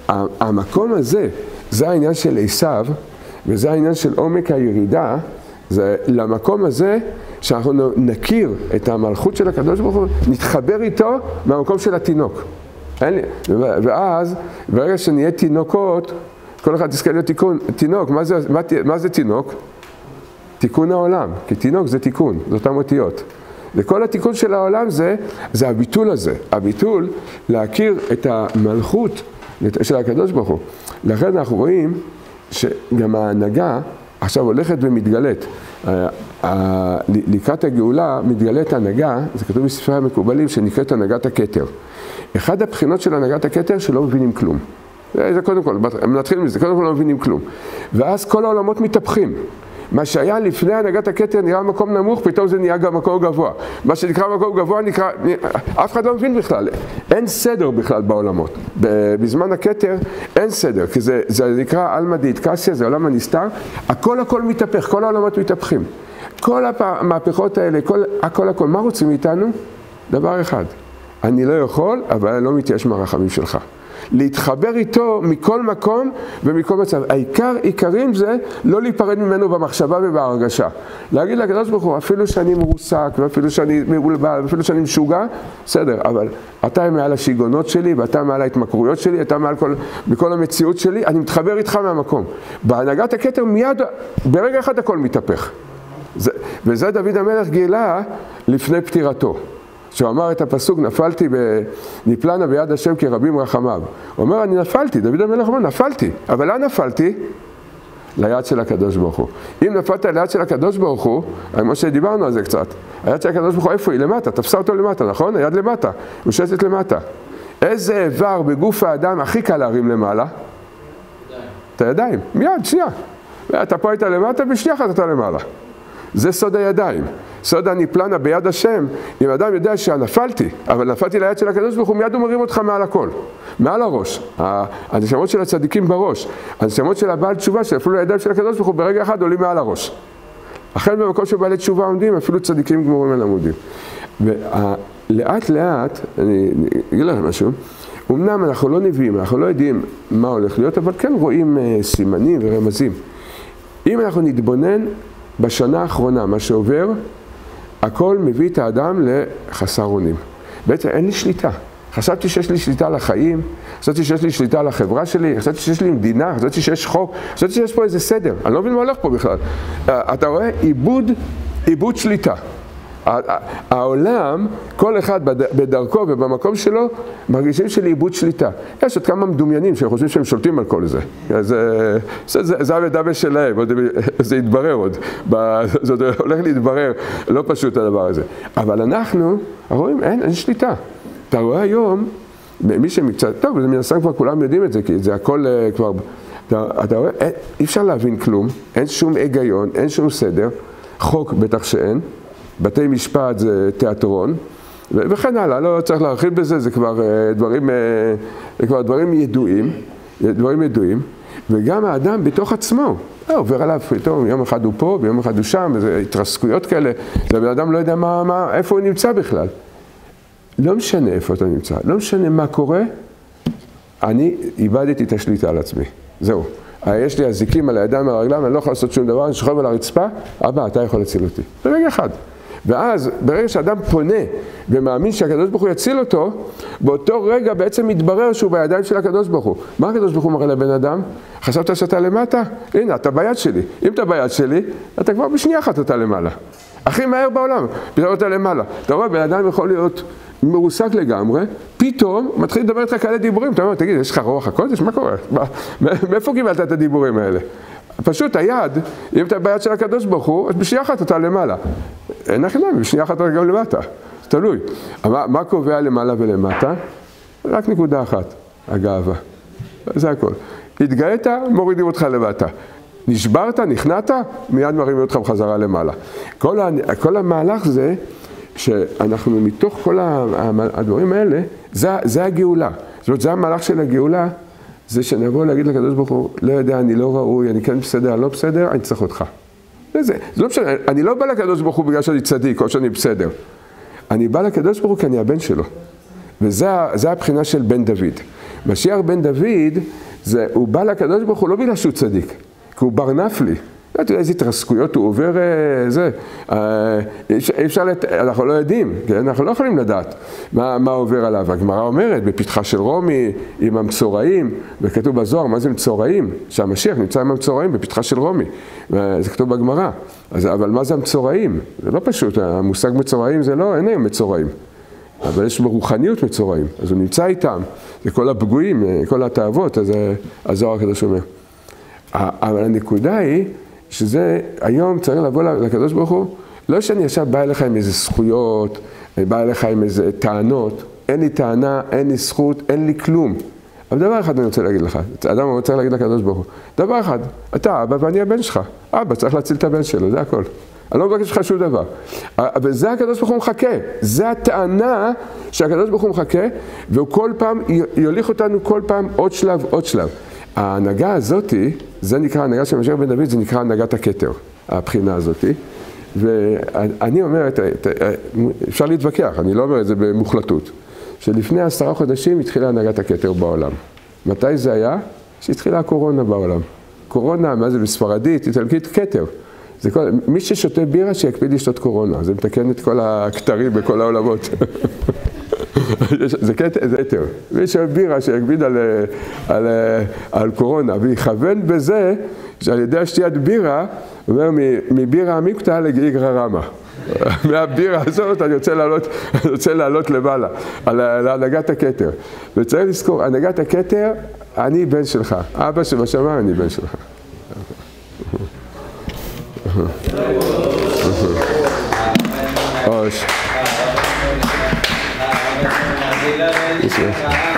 המקום הזה, זה העניין של עשיו, וזה העניין של עומק הירידה, זה למקום הזה שאנחנו נכיר את המלכות של הקדוש ברוך הוא, נתחבר איתו מהמקום של התינוק. ואז, ברגע שנהיה תינוקות, כל אחד תזכה להיות תיקון, תינוק, מה זה, מה, מה זה תינוק? תיקון העולם, כי תינוק זה תיקון, זה אותם אותיות. וכל התיקון של העולם זה, זה הביטול הזה, הביטול להכיר את המלכות של הקדוש ברוך הוא. לכן אנחנו רואים שגם ההנהגה עכשיו הולכת ומתגלית. לקראת הגאולה מתגלית הנהגה, זה כתוב בספרי המקובלים, שנקראת הנהגת הכתר. אחד הבחינות של הנהגת הכתר שלא מבינים כלום. זה קודם כל, נתחיל מזה, קודם כל לא מבינים כלום. ואז כל העולמות מתהפכים. מה שהיה לפני הנהגת הכתר נראה מקום נמוך, פתאום זה נהיה גם מקום גבוה. מה שנקרא מקום גבוה נקרא, אף אחד לא מבין בכלל. אין סדר בכלל בעולמות. בזמן הכתר אין סדר, כי זה, זה נקרא אלמא דאיטקסיה, זה עולם הנסתר. הכל הכל מתהפך, כל העולמות מתהפכים. כל המהפכות האלה, כל, הכל הכל, מה רוצים מאיתנו? דבר אחד. אני לא יכול, אבל אני לא מתייאש מהרחמים שלך. להתחבר איתו מכל מקום ומכל מצב. העיקר, עיקרים זה לא להיפרד ממנו במחשבה ובהרגשה. להגיד לקדוש ברוך הוא, אפילו שאני מרוסק, ואפילו שאני מבולבל, ואפילו שאני משוגע, בסדר, אבל אתה מעל השיגונות שלי, ואתה מעל ההתמכרויות שלי, אתה מעל כל, בכל המציאות שלי, אני מתחבר איתך מהמקום. בהנהגת הכתר מיד, ברגע אחד הכל מתהפך. זה, וזה דוד המלך גילה לפני פטירתו. שהוא אמר את הפסוק, נפלתי בנפלנה ביד השם כרבים רחמיו. הוא אומר, אני נפלתי, דוד המלך אומר, נפלתי. אבל לאן נפלתי? ליד של הקדוש ברוך הוא. אם נפלת ליד של הקדוש ברוך הוא, כמו שדיברנו על זה קצת, היד של הקדוש ברוך הוא, איפה היא? למטה, תפסה אותו למטה, נכון? היד למטה, מושטת למטה. איזה איבר בגוף האדם הכי קל להרים למעלה? את הידיים, מיד, שנייה. אתה פה היית למטה, בשנייה אחת אתה למעלה. זה סוד הידיים. סוד הנפלנה ביד השם, אם אדם יודע שנפלתי, אבל נפלתי ליד של הקדוש ברוך הוא, מיד הוא מרים אותך מעל הכל, מעל הראש. הנשמות של הצדיקים בראש, הנשמות של הבעל תשובה, שאפילו לידיים של הקדוש ברוך הוא ברגע אחד עולים מעל הראש. אחרי במקום שבעלי תשובה עומדים, אפילו צדיקים גמורים על עמודים. ולאט לאט, אני אגיד לכם משהו, אמנם אנחנו לא נביאים, אנחנו לא יודעים מה הולך להיות, אבל כן רואים סימנים ורמזים. אם אנחנו נתבונן בשנה האחרונה, מה שעובר, הכל מביא את האדם לחסר אונים. בעצם אין לי שליטה. חשבתי שיש לי שליטה על החיים, חשבתי שיש לי שליטה על החברה שלי, חשבתי שיש לי מדינה, חשבתי שיש חוק, חשבתי שיש פה איזה סדר. אני לא מבין מה הולך פה בכלל. אתה רואה? איבוד, איבוד שליטה. העולם, כל אחד בדרכו ובמקום שלו, מרגישים של איבוד שליטה. יש עוד כמה מדומיינים שחושבים שהם שולטים על כל זה. זה, זה, זה, זה המדמה שלהם, זה יתברר עוד. זה הולך להתברר, לא פשוט הדבר הזה. אבל אנחנו, רואים, אין, אין שליטה. אתה רואה היום, מי שמקצת, טוב, מן הסתם כבר כולם יודעים את זה, כי זה הכל כבר, אתה, אתה רואה, אי אפשר להבין כלום, אין שום היגיון, אין שום סדר, חוק בטח שאין, בתי משפט זה תיאטרון, וכן הלאה, לא צריך להרחיב בזה, זה כבר דברים, זה כבר דברים ידועים, דברים ידועים, וגם האדם בתוך עצמו, עובר עליו פתאום, יום אחד הוא פה, ויום אחד הוא שם, וזה התרסקויות כאלה, והבן אדם לא יודע מה, מה, איפה הוא נמצא בכלל. לא משנה איפה אתה נמצא, לא משנה מה קורה, אני איבדתי את השליטה על עצמי, זהו. יש לי הזיקים על הידיים על הרגליים, אני לא יכול לעשות שום דבר, אני שוכב על הרצפה, אבא, אתה יכול להציל אותי. ברגע אחד. ואז, ברגע שאדם פונה ומאמין שהקדוש ברוך הוא יציל אותו, באותו רגע בעצם מתברר שהוא בידיים של הקדוש ברוך הוא. מה הקדוש ברוך הוא מראה לבן אדם? חשבת שאתה למטה? הנה, אתה ביד שלי. אם אתה ביד שלי, אתה כבר בשנייה אחת אתה למעלה. הכי מהר בעולם, פתאום אתה למעלה. אתה רואה, בן אדם יכול להיות מרוסק לגמרי, פתאום מתחיל לדבר איתך כאלה דיבורים, אתה אומר, תגיד, יש לך רוח הקודש? מה קורה? מאיפה קיבלת את הדיבורים האלה? פשוט היד, אם אתה ביד של הקדוש ברוך הוא, אז בשנייה אחת אתה למעלה. אין הכי נמי, בשנייה אחת אתה גם למטה, זה תלוי. מה, מה קובע למעלה ולמטה? רק נקודה אחת, הגאווה. זה הכל. התגאית, מורידים אותך למטה. נשברת, נכנעת, מיד מרימים אותך בחזרה למעלה. כל, ה, כל המהלך זה, שאנחנו מתוך כל הדברים האלה, זה, זה הגאולה. זאת אומרת, זה המהלך של הגאולה, זה שנבוא להגיד לקדוש ברוך הוא, לא יודע, אני לא ראוי, אני כן בסדר, אני לא בסדר, אני צריך אותך. זה, זה, זה לא משנה, אני לא בא לקדוש ברוך הוא בגלל שאני צדיק או שאני בסדר. אני בא לקדוש ברוך הוא כי אני הבן שלו. וזה זה הבחינה של בן דוד. משיח בן דוד, זה, הוא בא לקדוש ברוך הוא לא בגלל שהוא צדיק, כי הוא בר נפלי. אתה יודע איזה התרסקויות הוא עובר, זה, אפשר, אנחנו לא יודעים, אנחנו לא יכולים לדעת מה, מה עובר עליו. הגמרא אומרת, בפתחה של רומי, עם המצורעים, וכתוב בזוהר, מה זה מצורעים? שהמשיח נמצא עם המצורעים בפתחה של רומי, זה כתוב בגמרא. אז, אבל מה זה המצורעים? זה לא פשוט, המושג מצורעים זה לא, אין היום מצורעים. אבל יש ברוחניות מצורעים, אז הוא נמצא איתם, זה כל הפגועים, כל התאוות, אז הזוהר הקדוש אומר. אבל הנקודה היא, שזה היום צריך לבוא לקדוש ברוך הוא, לא שאני עכשיו בא אליך עם איזה זכויות, בא אליך עם איזה טענות, אין לי טענה, אין לי זכות, אין לי כלום. אבל דבר אחד אני רוצה להגיד לך, אדם רוצה להגיד לקדוש ברוך הוא, דבר אחד, אתה אבא ואני הבן שלך, אבא צריך להציל את הבן שלו, זה הכל. אני לא מבקש לך שום דבר. אבל זה הקדוש ברוך הוא מחכה, זה הטענה שהקדוש ברוך הוא מחכה, והוא כל פעם יוליך אותנו כל פעם עוד שלב, עוד שלב. ההנהגה הזאת, זה נקרא ההנהגה של משיח בן דוד, זה נקרא הנהגת הכתר, הבחינה הזאת. ואני אומר, אפשר להתווכח, אני לא אומר את זה במוחלטות, שלפני עשרה חודשים התחילה הנהגת הכתר בעולם. מתי זה היה? שהתחילה הקורונה בעולם. קורונה, מה זה בספרדית, איטלקית, כתר. זה כל, מי ששותה בירה שיקפיד לשתות קורונה, זה מתקן את כל הכתרים בכל העולמות. זה כתר, זה כתר. מי ששותה בירה שיקפיד על, על, על קורונה, ויכוון בזה שעל ידי השתיית בירה, הוא אומר, מבירה עמיקתא לאיגרא רמא. מהבירה הזאת אני רוצה לעלות, אני רוצה לעלות למעלה, על הנהגת הכתר. וצריך לזכור, הנהגת הכתר, אני בן שלך. אבא שבשמיים, אני בן שלך. אוש.